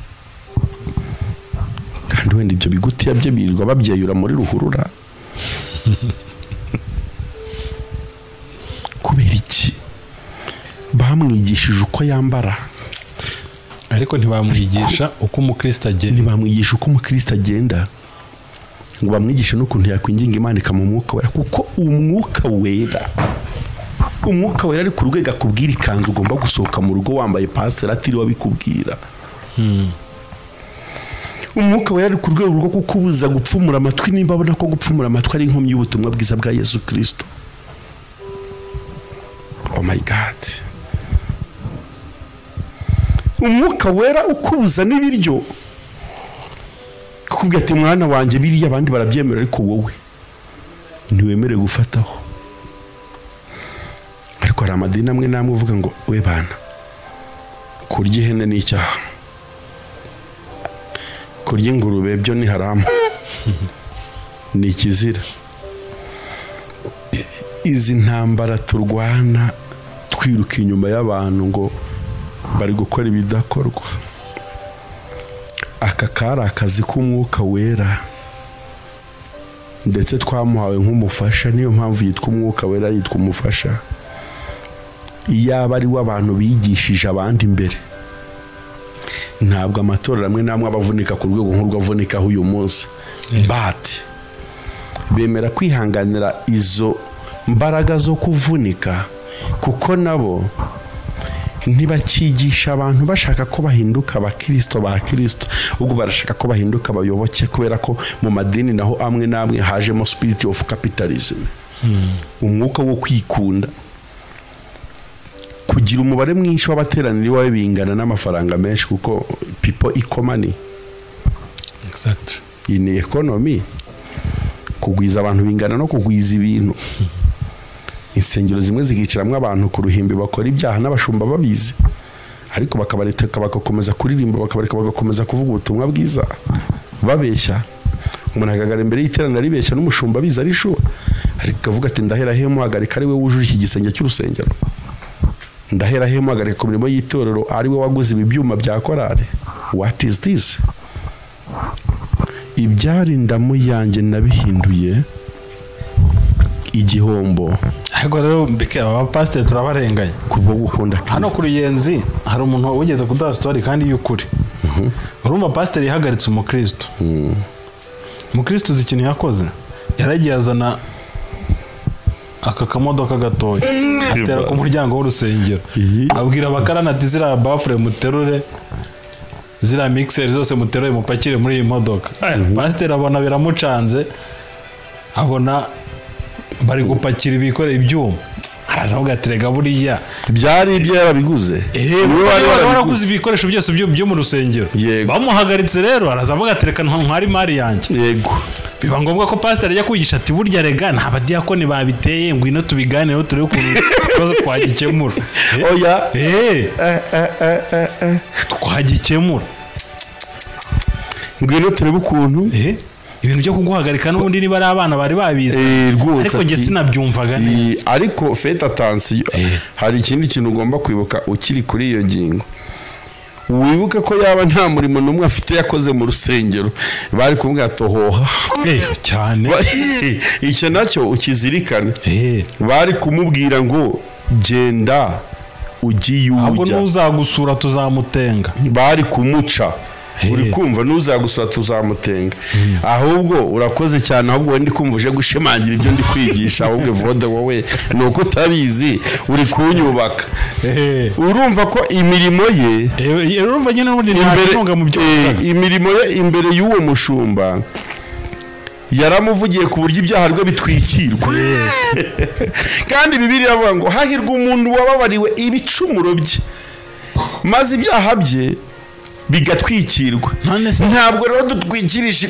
Kandi wenda ibyo bigutiya bye birirwa babyeyura muri ruhurura. Kubera iki? Bamwigishije uko yambara, ariko ntibamwigisha uko umukristo agenda. Ntibamwigisha uko umukristo agenda, ngo bamwigishe n'ukuntu yakwinginga Imana ikamu mwuka wera. Kuko umwuka wera, umwuka wera ari ku rwego akubwira ikanzu ugomba gusohoka mu rugo wambaye pastor atiri wabikubwira. hmm. Umwuka wera ari ku rwego rwo kukubuza gupfumura amatwi, nimba abona ko gupfumura amatwi ari inkomyi y'ubutumwa bwiza bwa Yesu Kristo. umwuka wera ukuza n'ibiryo kukubwira ati mwana wanjye biriya abandi barabyemera ariko wowe ntiwemerewe gufataho. Ariko hari amadini amwe namwe uvuga ngo we bana kurya ihene ni icyaha, kurya ingurube byo ni haramu ni ikizira. Izi ntambara turwana twiruka inyuma y'abantu ngo bari gukora ibidakorwa, aka kari akazi k'umwuka wera ndetse twamuhawe nk'umufasha, niyo mpamvu yitwa umwuka wera, yitwa umufasha. Iyaba ari we abantu bigishije abandi imbere, ntabwo amatorero amwe namwe abavunika ku rwego nk'urwavunikaho uyu munsi. But bemera kwihanganira izo mbaraga zo kuvunika kuko nabo ntibakigisha abantu bashaka ko bahinduka abakristo ba Kristo, ubwo barashaka ko bahinduka abayoboke, kubera ko mu madini naho amwe namwe hajemo spirit of capitalism, umwuka wo kwikunda, kugira umubare mwinshi w'abateranira iwawe bingana n'amafaranga menshi, kuko people equal money. Exactly. In economy kugwiza abantu bingana no kugwiza ibintu. Insengero zimwe zikicaramwe abantu ku ruhimbi bakora ibyaha n'abashumba babizi, ariko bakabareka bagakomeza kuririmba, bakabareka bagakomeza kuvuga ubutumwa bwiza babeshya. Umuntu agagara imbere y'iteraniro ribeshya n'umushumba biza ari shuwa, ariko akavuga ati ndahera he muhagarika ari we wujuje iki gisenge cy'urusengero, ndahera he muhagarika ku mirimo y'itorero ari we waguze ibi byuma bya korale. What is this? Ibyari ndamu yanjye nabihinduye igihombo. Ariko rero mbike aba pastor turabarenganya kubwo gukunda Kristo. Hano kuri Yenzi hari umuntu ugeze kudaha story kandi y'ukuri. Mhm. Urumva pastor yahagaritse umukristo. Mhm. Umukristo uzi ikintu yakoze? Yaragiye azana aka kamodoka gatoya atera ku muryango w'urusengero, abwira abakarana ati zira bafure muterure, zira mixer zose muterure mupakire muri iyi modoka. Pastor abona biramucanze, abona bari gupakira ibikore ibyuma, araza avuga ati rega buriya byari ibyo yarabiguze. Eh, baraguze ibikoresho byose byo mu rusengero. Bamuhagaritse rero araza avuga ati reka ntwari mari yanjye. Yego. Biba ngombwa ko pastor ajya kwigisha ati burya rega nta badiyakoni babiteye ngo ino tubiganeho turebe ukuntu ikibazo twagikemura. Oya. Eh eh eh twagikemura. Ngwino turebe ukuntu eh ibintu byo kuguhagarika n'ubundi niba ari abana bari babizi, ariko nge sinabyumvaga neza. Ariko fete attention, hari ikindi kintu ugomba kwibuka ukiri kuri iyo ngingo. Wibuke ko yaba nta murimo n'umwe afite yakoze mu rusengero, bari kumubwira tohoha cyane. Icyo nacyo ukizirikane. Bari kumubwira ngo genda ugiye ujya, ahubwo n'uzagusura tuzamutenga. Bari kumuca, uri kumva n'uzagusura tuzamutenga. Ahubwo urakoze cyane, ahubwo ndi kumva uje gushimangira ibyo ndi kwigisha, ahubwo vode wowe nuko utabizi uri kunyubaka. Urumva ko imirimo ye urumva nyine n'ubundi ntatunga mu byo imirimo ye imbere y'uwo mushumba yaramuvugiye ku buryo ibyaha rwe bitwikirwa. Kandi Bibiliya iravuga ngo hahirwa umuntu wababariwe ibicumuro bye maze ibyaha bye bigatwikirwa. Ntabwo rero dutwikirisha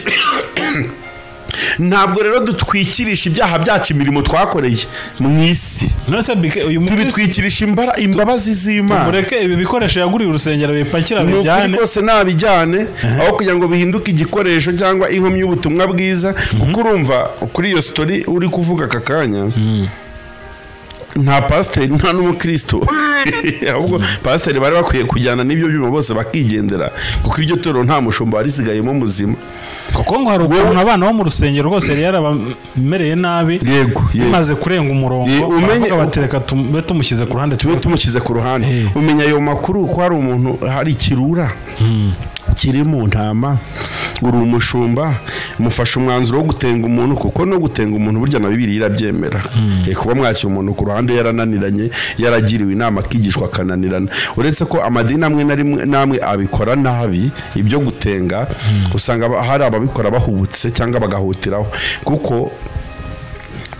ntabwo rero dutwikirisha ibyaha byacu imirimo twakoreye mu isi, tubitwikirisha imbabazi z'Imana. Mureke ibi bikoresho yaguriye urusengero bipakira bijyane rwose nabijyane, aho kugira ngo bihinduke igikoresho cyangwa inkomyi y'ubutumwa bwiza. Kuko urumva kuri iyo story uri kuvuga aka kanya, nta pastor nta n'umukristo, ahubwo pastor bari bakwiye kujyana n'ibyo byuma bose bakigendera, kuko iryo toro nta mushumba warisigayemo muzima. Kuko ngo hari ukuntu abana bo mu rusengero rwose yari yarabamereye nabi, yego maze kurenga umurongo, umenye batereka tube tumushyize ku ruhande, tube tumushyize ku ruhande. Umenya ayo makuru ko hari umuntu hari kirura kiri mu ntama, uri umushumba mufasha umwanzuro wo gutenga umuntu, kuko no gutenga umuntu burya na Bibiliya irabyemera. Kuba mwakira umuntu ku ruhande yarananiranye, yaragiriwe inama akigishwa akananirana. Uretse ko amadini amwe namwe abikora nabi ibyo gutenga, usanga hari ababikora bahubutse cyangwa bagahutiraho, kuko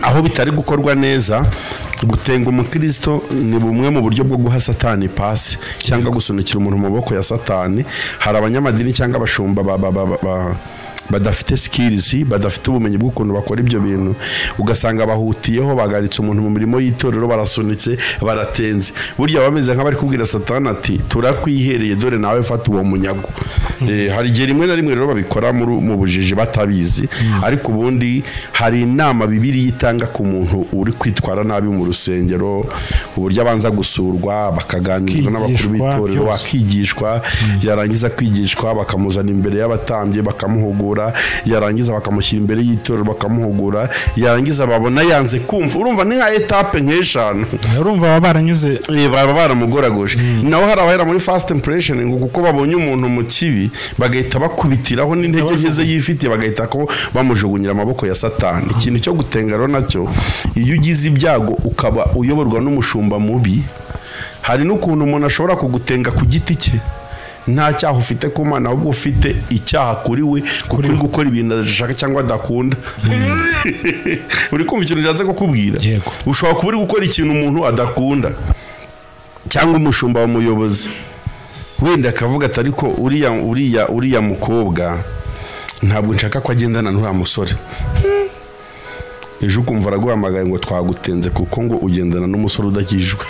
aho bitari gukorwa neza, gutenga umukristo ni bumwe mu buryo bwo guha satani pasi cyangwa gusunikira umuntu mu maboko ya satani. Hari abanyamadini cyangwa abashumba ba, ba, ba, ba, badafite skills, badafite ubumenyi bw'ukuntu bakora ibyo bintu, ugasanga bahutiyeho bagaritse umuntu mu mirimo y'itorero, barasunitse, baratenze. Burya bameze nk'abari kubwira satani ati turakwihereye, dore nawe fata uwo munyago. mm. eh, hari igihe rimwe na rimwe rero babikora mu bujiji batabizi. mm. Ariko ubundi hari inama Bibiliya itanga ku muntu uri kwitwara nabi mu rusengero, uburyo abanza gusurwa, bakaganizwa n'abakuru b'itorero, bakigishwa. mm. Yarangiza kwigishwa bakamuzana imbere y'abatambye, bakamuhugura, yarangiza bakamushyira imbere y'itorero, bakamuhugura, yarangiza babona yanze kumva. Urumva ni nka etape nk'eshanu, urumva baba baranyuze, baba baramugoraguje. mm. Naho hari abahera muri first impression ngo kuko babonye umuntu mu kibi bagahita bakubitiraho n'intege nke ze yifitiye, bagahita ko bamujugunyira amaboko ya satani. Ikintu cyo gutenga rero nacyo, iyo ugize ibyago ukaba uyoborwa n'umushumba mubi, hari n'ukuntu umuntu ashobora kugutenga ku giti cye, nta cyaha ufite ku Mana, ahubwo ufite icyaha kuri we, kuko uri gukora ibintu adashaka cyangwa adakunda. Uri kumva ikintu cyaza kukubwira? Ushobora kuba uri gukora ikintu umuntu adakunda, cyangwa umushumba w'umuyobozi wenda akavuga ati ariko uriya uriya uriya mukobwa ntabwo nshaka ko agendana n'uriya musore. Ejo ukumva araguhamagaye ngo twagutenze kuko ngo ugendana n'umusore udakijwe.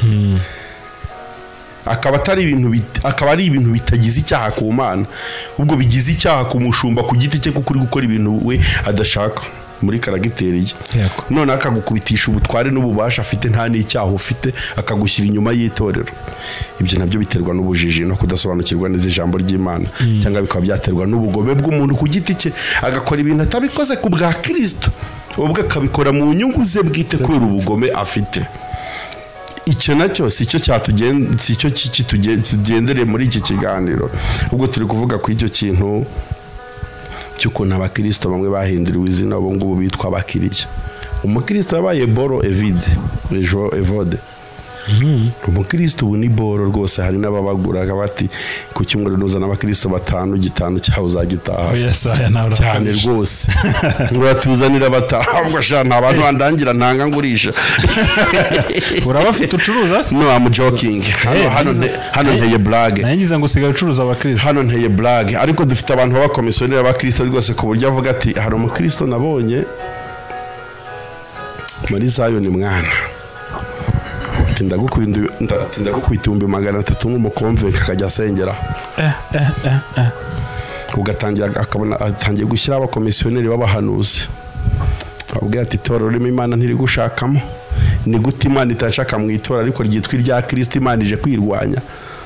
akaba atari ibintu akaba ari ibintu bitagize icyaha ku Mana, ubwo bigize icyaha ku mushumba ku giti cye, kuko uri gukora ibintu we adashaka muri karagiteri ye. None akagukubitisha ubutware n'ububasha afite, nta n'icyaha ufite, akagushyira inyuma y'itorero. Ibyo nabyo biterwa n'ubujiji no kudasobanukirwa neza ijambo ry'Imana. mm. Cyangwa bikaba byaterwa n'ubugome bw'umuntu ku giti cye, agakora ibintu atabikoze ku bwa Kristo, ubwo akabikora mu nyungu ze bwite kubera ubugome afite. Icyo nacyo si cyo cyatugenze, si cyo kitugendereye muri iki kiganiro. Ubwo turi kuvuga ku icyo kintu cy'ukuntu abakristo bamwe bahinduriwe izina, abo ngubu bitwa abakiriya. Umukristo yabaye Boro Evide, Ejo Evode. Mm. Umukristo ubu ni Boro rwose. Hari n'ababaguraga bati ku cyumweru nuzana abakristo batanu, gitanu cyaho uzagitaha. Oh yes, aya nawe cyane rwose. Uratuzanira batahabwa sha, nta bantu bandangira ntanga ngurisha. Urabafite ucuruza se? No, I'm joking. Hano hano hano nteye blague. Nangize ngo usigaye ucuruza abakristo. Hano nteye blague, ariko dufite abantu baba komisiyoneri abakristo rwose, ku buryo avuga ati hari umukristo nabonye muri Zion mwana, ndagukubinda ndagukubita ibihumbi magana atatu nk'umukonvenka akajya asengera. eh eh eh eh ugatangira akabona atangiye gushyira abakomisiyoneri b'abahanuzi, ababwira ati itorero ririmo Imana ntiri gushakamo. Ni gute Imana itashaka mu itora ariko ryitwa irya Kristo? Imana ije kwirwanya,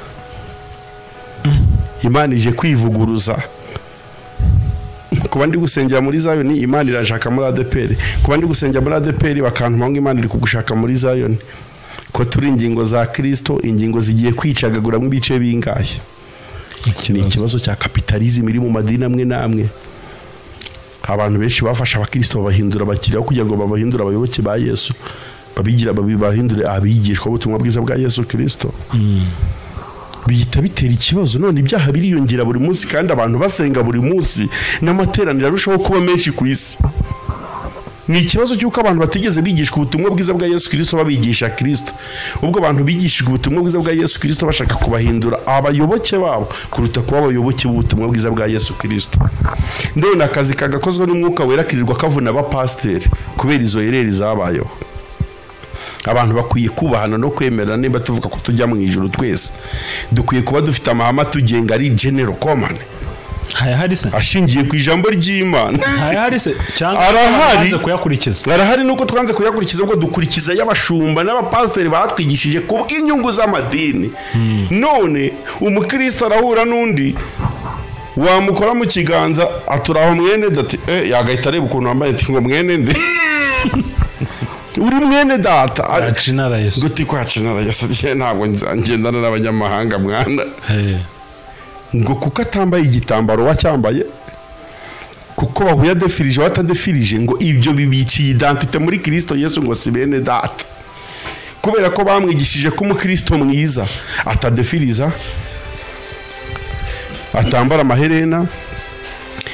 Imana ije kwivuguruza. Kuba ndi gusengera muri Zion, Imana irashaka muri A D P R. Kuba ndi gusengera muri A D P R bakantuma ngo Imana iri kugushaka muri Zion. Ko turi ingingo za Kristo, ingingo zigiye kwicagagura mu bice bingahe. Ni ikibazo cya kapitalism iri mu madini amwe namwe. Abantu benshi bafasha abakristo babahindura bakiriho kugira ngo babahindure abayoboke ba Yesu, babigira babahindure abigishwa ubutumwa bwiza bwa Yesu Kristo. mm. Bihita bitera ikibazo. None ibyaha biriyongera buri munsi, kandi abantu basenga buri munsi, n'amateraniro arushaho kuba menshi ku isi. Ni ikibazo cy'uko abantu batigeze bigishwa ubutumwa bwiza bwa Yesu Kristo babigisha Kristo. Ubwo abantu bigishijwe ubutumwa bwiza bwa Yesu Kristo bashaka kubahindura abayoboke babo kuruta kuba abayoboke b'ubutumwa bwiza bwa Yesu Kristo. None akazi kagakozwe n'umwuka wera kirirwa kavuna abapasiteri kubera izo hereri zabayeho. Abantu bakwiye kubahana no kwemerana. Niba tuvuga ko tujya mu ijuru twese, dukwiye kuba dufite amahame tugenga ari general common. Haya hari se ashingiye ku ijambo ry'Imana. Haya hari se cyangwa arahari kuyakurikiza. Arahari nuko twanze kuyakurikiza, ubwo dukurikiza y'abashumba n'abapasiteri batwigishije ku bw'inyungu z'amadini. hmm. None umukristo arahura n'undi wamukora mu kiganza aturaho mwene dati, eh yagahita areba ukuntu wambaye ati ngo mwene nde. Uri mwene data acinara Yesu guti kwa acinara Yesu ntabwo ngendana n'abanyamahanga mwana. hey. Ngo kuko atambaye igitambaro wacyambaye, kuko bahuye adefirije watadefirije, ngo ibyo bibiciye identite muri Kristo Yesu, ngo si bene data. Kubera ko bamwigishije ko umukristo mwiza atadefiriza, atambara amaherena,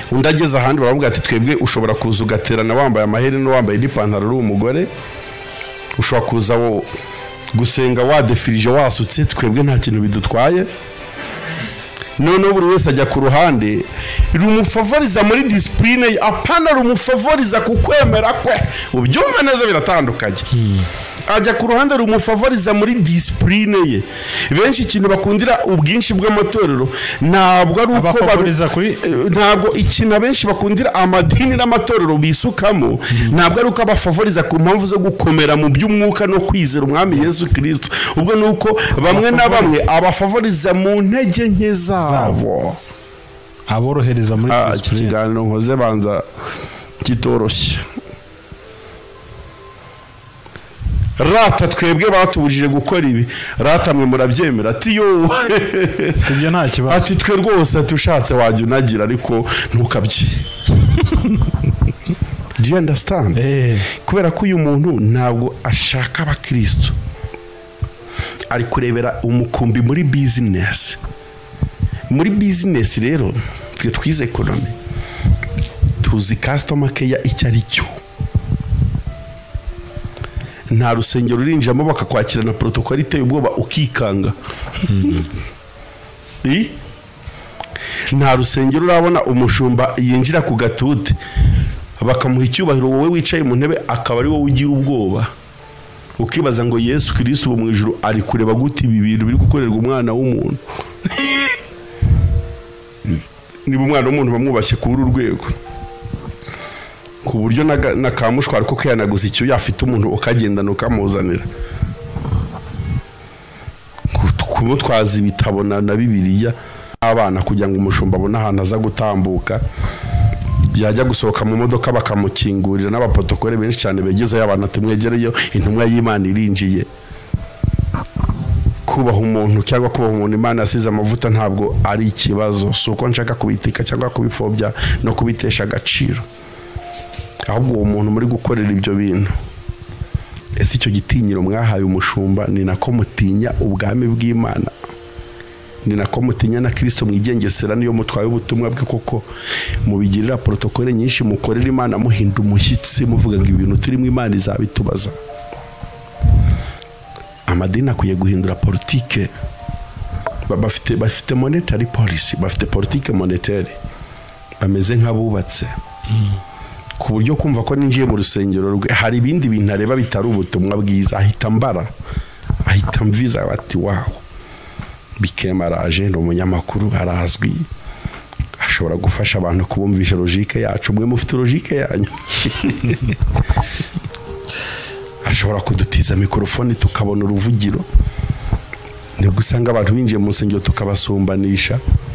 undi ageze ahandi baravuga ati twebwe ushobora kuza ugaterana wambaye amaherena wambaye n'ipantaro uri umugore, ushobora kuza wo gusenga wadefirije wasutse, twebwe nta kintu bidutwaye. none buri wese ajya ku ruhande rumufavoriza muri discipline, apana rumufavoriza kukwemera kwe. Ubyumva neza biratandukanye. hmm. ajya ku ruhande rumufavoriza muri discipline ye. Benshi ikintu bakundira ubwinshi bw'amatorero ntabwo ari uko baburiza kuri ntabwo ikintu abenshi bakundira amadini n'amatorero bisukamo hmm. ntabwo ari uko abafavoriza ku mpamvu zo gukomera mu by'umwuka no kwizera umwami Yesu Kristo, ubwo nuko bamwe na bamwe abafavoriza mu ntege nke zabo, aborohereza muri discipline. Ikiganiro nkoze banza kitoroshye. Rata twebwe batubujije gukora ibi, rata mwe murabyemera ati yo ibyo nta kibazo, ati twe rwose tushatse wajya unagira ariko ntukabye. Do you understand? Eh. Kubera ko uyu muntu ntabwo ashaka abakristo, ari kurebera umukumbi muri business. Muri business rero twe twize economy, tuzi customer care icyo ari cyo. Nta rusengero rurinjamo bakakwakirana protocol iteye ubwoba ukikanga. hmm. I nta rusengero urabona umushumba yinjira ku gatute bakamuha icyubahiro, wowe wicaye mu ntebe akaba ari wowe ugira ubwoba, ukibaza ngo Yesu Kristo mu ijuru ari kureba gute ibi bintu biri gukorerwa umwana w'umuntu. Niba umwana w'umuntu bamwubashye kuri uru rwego, ku buryo na kamushwara ko kwiyanaguza icyo yafite umuntu ukagendana ukamuzanira, kumutwaza ibitabo na Bibiliya abana kugira ngo umushumba abone ahantu aza gutambuka, yajya gusohoka mu modoka bakamukingurira n'abapotokore benshi cyane begezeyo abantu ati mwegereyo intumwa y'Imana irinjiye. Kubaha umuntu cyangwa kubaha umuntu Imana yasize amavuta ntabwo ari ikibazo, suko nshaka kubitika cyangwa kubipfobya no kubitesha agaciro, ahubwo uwo muntu muri gukorera ibyo bintu, ese icyo gitinyiro mwahaye umushumba ni nako mutinya ubwami bw'Imana, ni nako mutinya na Kristo mwigengesera niyo mutwaye ubutumwa bwe koko mubigirira protokole nyinshi mukorera Imana muhinda umushyitsi muvuga ngo ibintu turimo Imana izabitubaza. Amadini akwiye guhindura politike, bafite bafite monetary policy, bafite politike monetaire, bameze nk'abubatse mm. ku buryo kumva ko ninjiye mu rusengero rwe hari ibindi bintu areba bitari ubutumwa bwiza, ahita mbara, ahita mviza bati wow bikemaraje no munyamakuru arazwi, ashobora gufasha abantu kubumvisha logique yacu, mwe mufite logique yanyu. Ashobora kudutiza mikrofone tukabona uruvugiro, nibwo usanga abantu binjiye mu rusengero tukabasumbanisha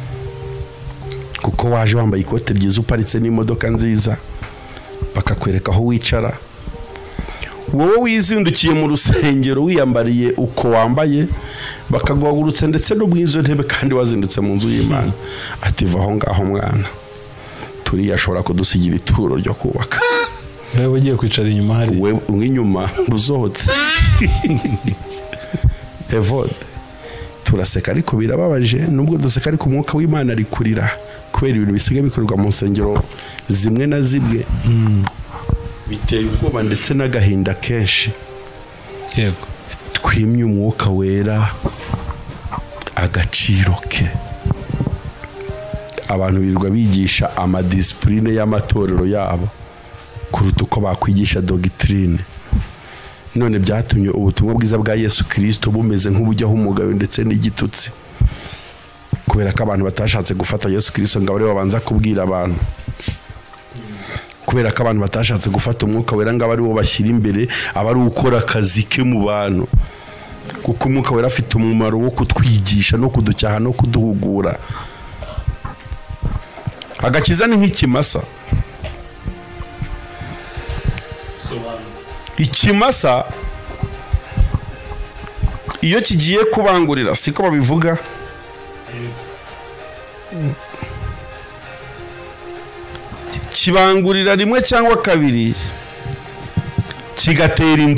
kuko waje wambaye ikote ryiza uparitse n'imodoka nziza bakakwereka aho wicara. Wowe wizindukiye mu rusengero wiyambariye uko wambaye bakaguhagurutse ndetse no bwizo ntebe kandi wazindutse mu nzu y'Imana, ati va aho ngaho mwana, turi ashobora kudusigira ituro ryo kubaka. Wewe ugiye kwicara inyuma hari wewe inyuma uzohotse. Evode turaseka ariko birababaje, nubwo duseka ariko umwuka w'Imana ari kurira kubera ibintu bisigaye bikorwa mu nsengero zimwe na zimwe. mm. Biteye ubwoba ndetse n'agahinda kenshi. Yego, twimye umwuka wera agaciro ke. Abantu birirwa bigisha amadiscipline y'amatorero yabo kuruta uko bakwigisha doctrine. None byatumye ubutumwa bwiza bwa Yesu Kristo bumeze nk'ubujyaho umugayo ndetse n'igitutsi, kubera ko abantu batashatse gufata Yesu Kristo ngo abari babanza kubwira abantu, kubera ko abantu batashatse gufata umwuka wera ngo abari bo bashyira imbere, abari ukora akazi ke mu bantu, kuko umwuka wera afite umumaro wo kutwigisha no kuducyaha no kuduhugura. Agakiza ni nk'ikimasa. Ikimasa iyo kigiye kubangurira siko babivuga, kibangurira rimwe cyangwa kabiri kigatera inda.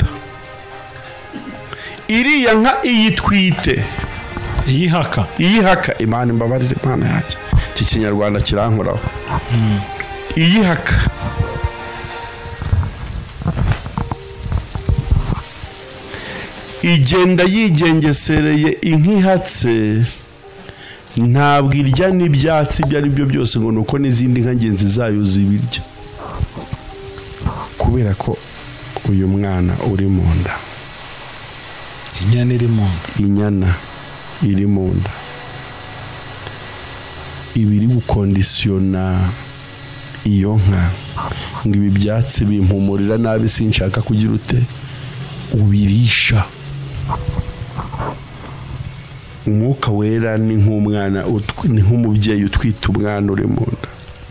Iriya nka iyitwite iyihaka iyihaka Imana imbabarire Imana yake iki kinyarwanda kirankoraho iyihaka igenda yigengesereye inkihatse ntabwo irya n'ibyatsi ibyo ari byo byose ngo nuko n'izindi nka ngenzi zayo zibirya kubera ko uyu mwana uri mu nda inyana iri mu nda inyana iri mu nda ibiri gukondisiyona iyo nka ngo ibi byatsi bimpumurira nabi sinshaka kugira ute ubirisha umwuka wera ni nk'umwana ni nk'umubyeyi utwita umwana uri mu nda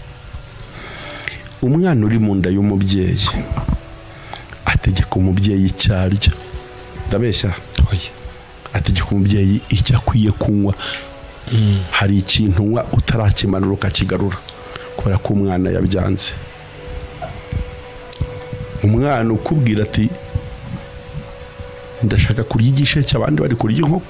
umwana uri mu nda y'umubyeyi ategeka umubyeyi icyarya ndabeshya ategeka umubyeyi icyo akwiye kunywa hari ikintu unywa utarakimanura ukakigarura kubera ko umwana yabyanze umwana ukubwira ati ndashaka kurya igisheke abandi bari kurya inkoko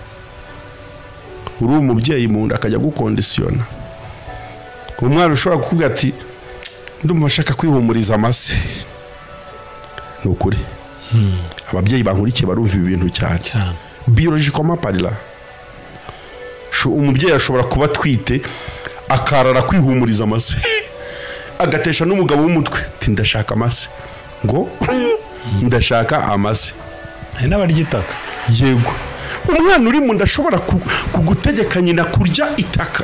uri umubyeyi mu nda akajya gukondisiyona umwana ushobora kuvuga ati ndumva ashaka kwihumuriza amase ni ukuri ababyeyi bankurikiye barumva ibi bintu cyane biologically parla umubyeyi ashobora kuba atwite akarara kwihumuriza amase agatesha n'umugabo w'umutwe ati ndashaka amase ngo ndashaka amase hari n'abaryitaka yego umwana uri mu nda ashobora kugutegeka nyina kurya itaka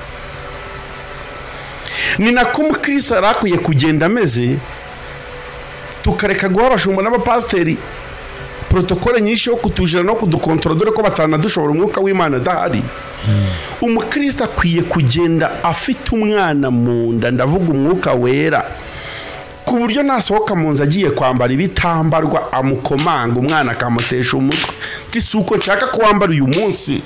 ni nako umukristo arakwiye kugenda ameze tukareka guha abashumba n'abapasiteri protokole nyinshi yo kutujira no kudukontrola dore ko batanadushobora umwuka w'Imana dahari umukristo akwiye kugenda afite umwana mu nda ndavuga umwuka wera ku buryo nasohoka mu nzu agiye kwambara ibitambarwa amukomanga umwana akamutesha umutwe tisuko nshaka ko wambara uyu munsi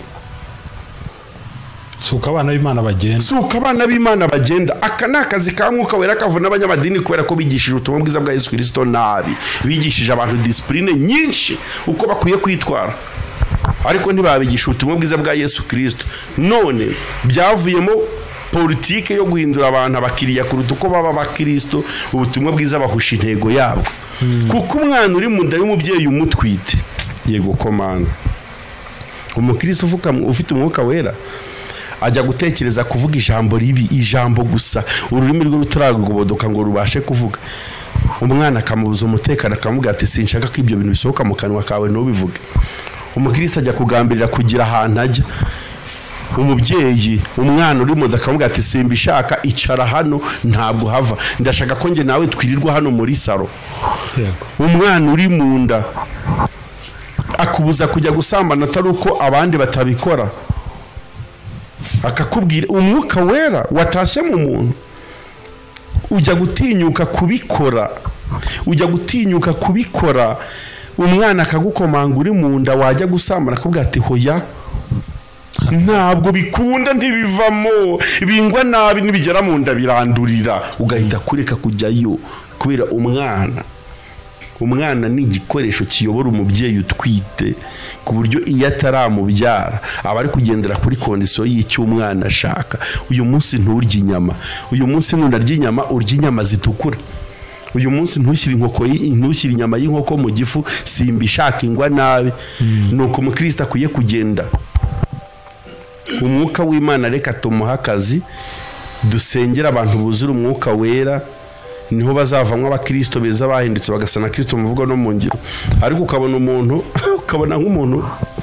suka abana b'Imana bagenda suka abana b'Imana bagenda aka nakazi ka mwuka wera kavuna abanyamadini kubera ko bigishije ubutumwa bwiza bwa Yesu Kristo nabi bigishije abantu discipline nyinshi uko bakwiye kwitwara ariko ntibabigisha ubutumwa bwiza bwa Yesu Kristo none byavuyemo politike yo guhindura abantu abakiriya kuruta uko baba abakristo ubutumwa bwiza bahusha intego yabo kuko umwana uri mu nda y'umubyeyi umutwite yego komana umukristo uvuka ufite umwuka wera ajya gutekereza kuvuga ijambo ribi ijambo gusa ururimi rwe rutaragobodoka ngo rubashe kuvuga umwana akamubuza umutekano akamuga ati sinshaka ko ibyo bintu bisohoka mu kanwa kawe no bivuge umukristo ajya kugambirira kugira ahantu ajya umubyeyi umwana uri mu ndakamuga ati simbishaka icara hano ntabwo hava ndashaka ko nge nawe twirirwa hano muri saro umwana uri mu nda akubuza kujya gusambana atari uko abandi batabikora akakubwira umwuka wera watashye mu muntu ujya gutinyuka kubikora ujya gutinyuka kubikora umwana akagukomanga uri mu nda wajya gusambana akubwira ati hoya ntabwo bikunda ntibivamo bingwa nabi nibigera mu nda birandurira ugahita kureka kujyayo kubera umwana umwana ni igikoresho kiyobora umubyeyi utwite ku buryo iyo ataramubyara aba ari kugendera kuri kondisiyo y'icyo umwana ashaka uyu munsi nturya inyama uyu munsi ntunarya inyama urya inyama zitukura uyu munsi ntushyire inkoko ntushyire inyama y'inkoko mu gifu simbishaka ingwa nabi nuko umukristo akwiye kugenda umwuka w'Imana reka tumuha akazi dusengera abantu buzura umwuka wera niho bazavamwa abakristo beza bahindutse bagasana Kristo muvugo no mu ngiro ariko ukabona umuntu ukabona nk'umuntu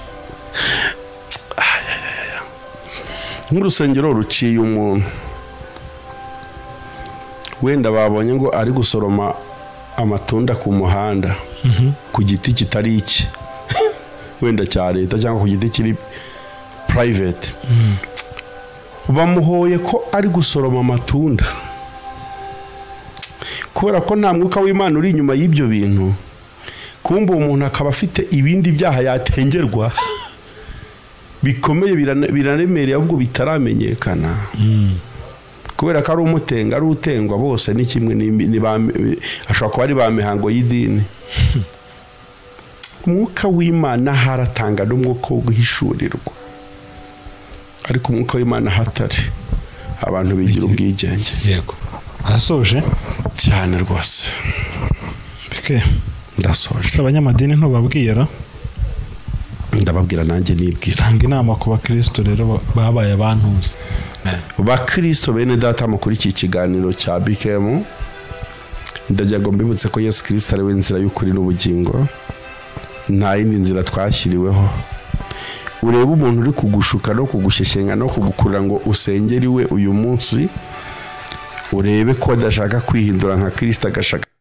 nk'urusengero ruciye umuntu wenda babonye ngo ari gusoroma amatunda ku muhanda ku giti kitari iki wenda cya leta cyangwa ku giti kiri private bamuhoye ko ari gusoroma amatunda kubera ko nta mwuka w'Imana uri inyuma y'ibyo bintu kumva umuntu akaba afite ibindi byaha yatengerwa bikomeye biraremereye ahubwo bitaramenyekana kubera ko ari umutenga ari utengwa bose ni kimwe ashobora kuba ari ba mihango y'idini umwuka w'Imana haratanga n'umwuka wo guhishurirwa ariko umwuka w'Imana hatari abantu bigira ubwigenge. Yego. Asoje cyane rwose. Bike. Ndasoje. Abanyamadini ntubabwira. Ndababwira nanjye nibwira. Tanga inama ku bakristo rero babaye abantuze. Bakristo bene data mukuri iki kiganiro cya B K M. Ndajya ngo mbibutse ko Yesu Kristo ari we nzira y'ukuri n'ubugingo. Nta yindi nzira twashyiriweho. Ureba umuntu uri kugushuka no kugushyeshyenga no kugukurira ngo usengeriwe uyu munsi, urebe ko adashaka kwihindura nka Kristo agashaka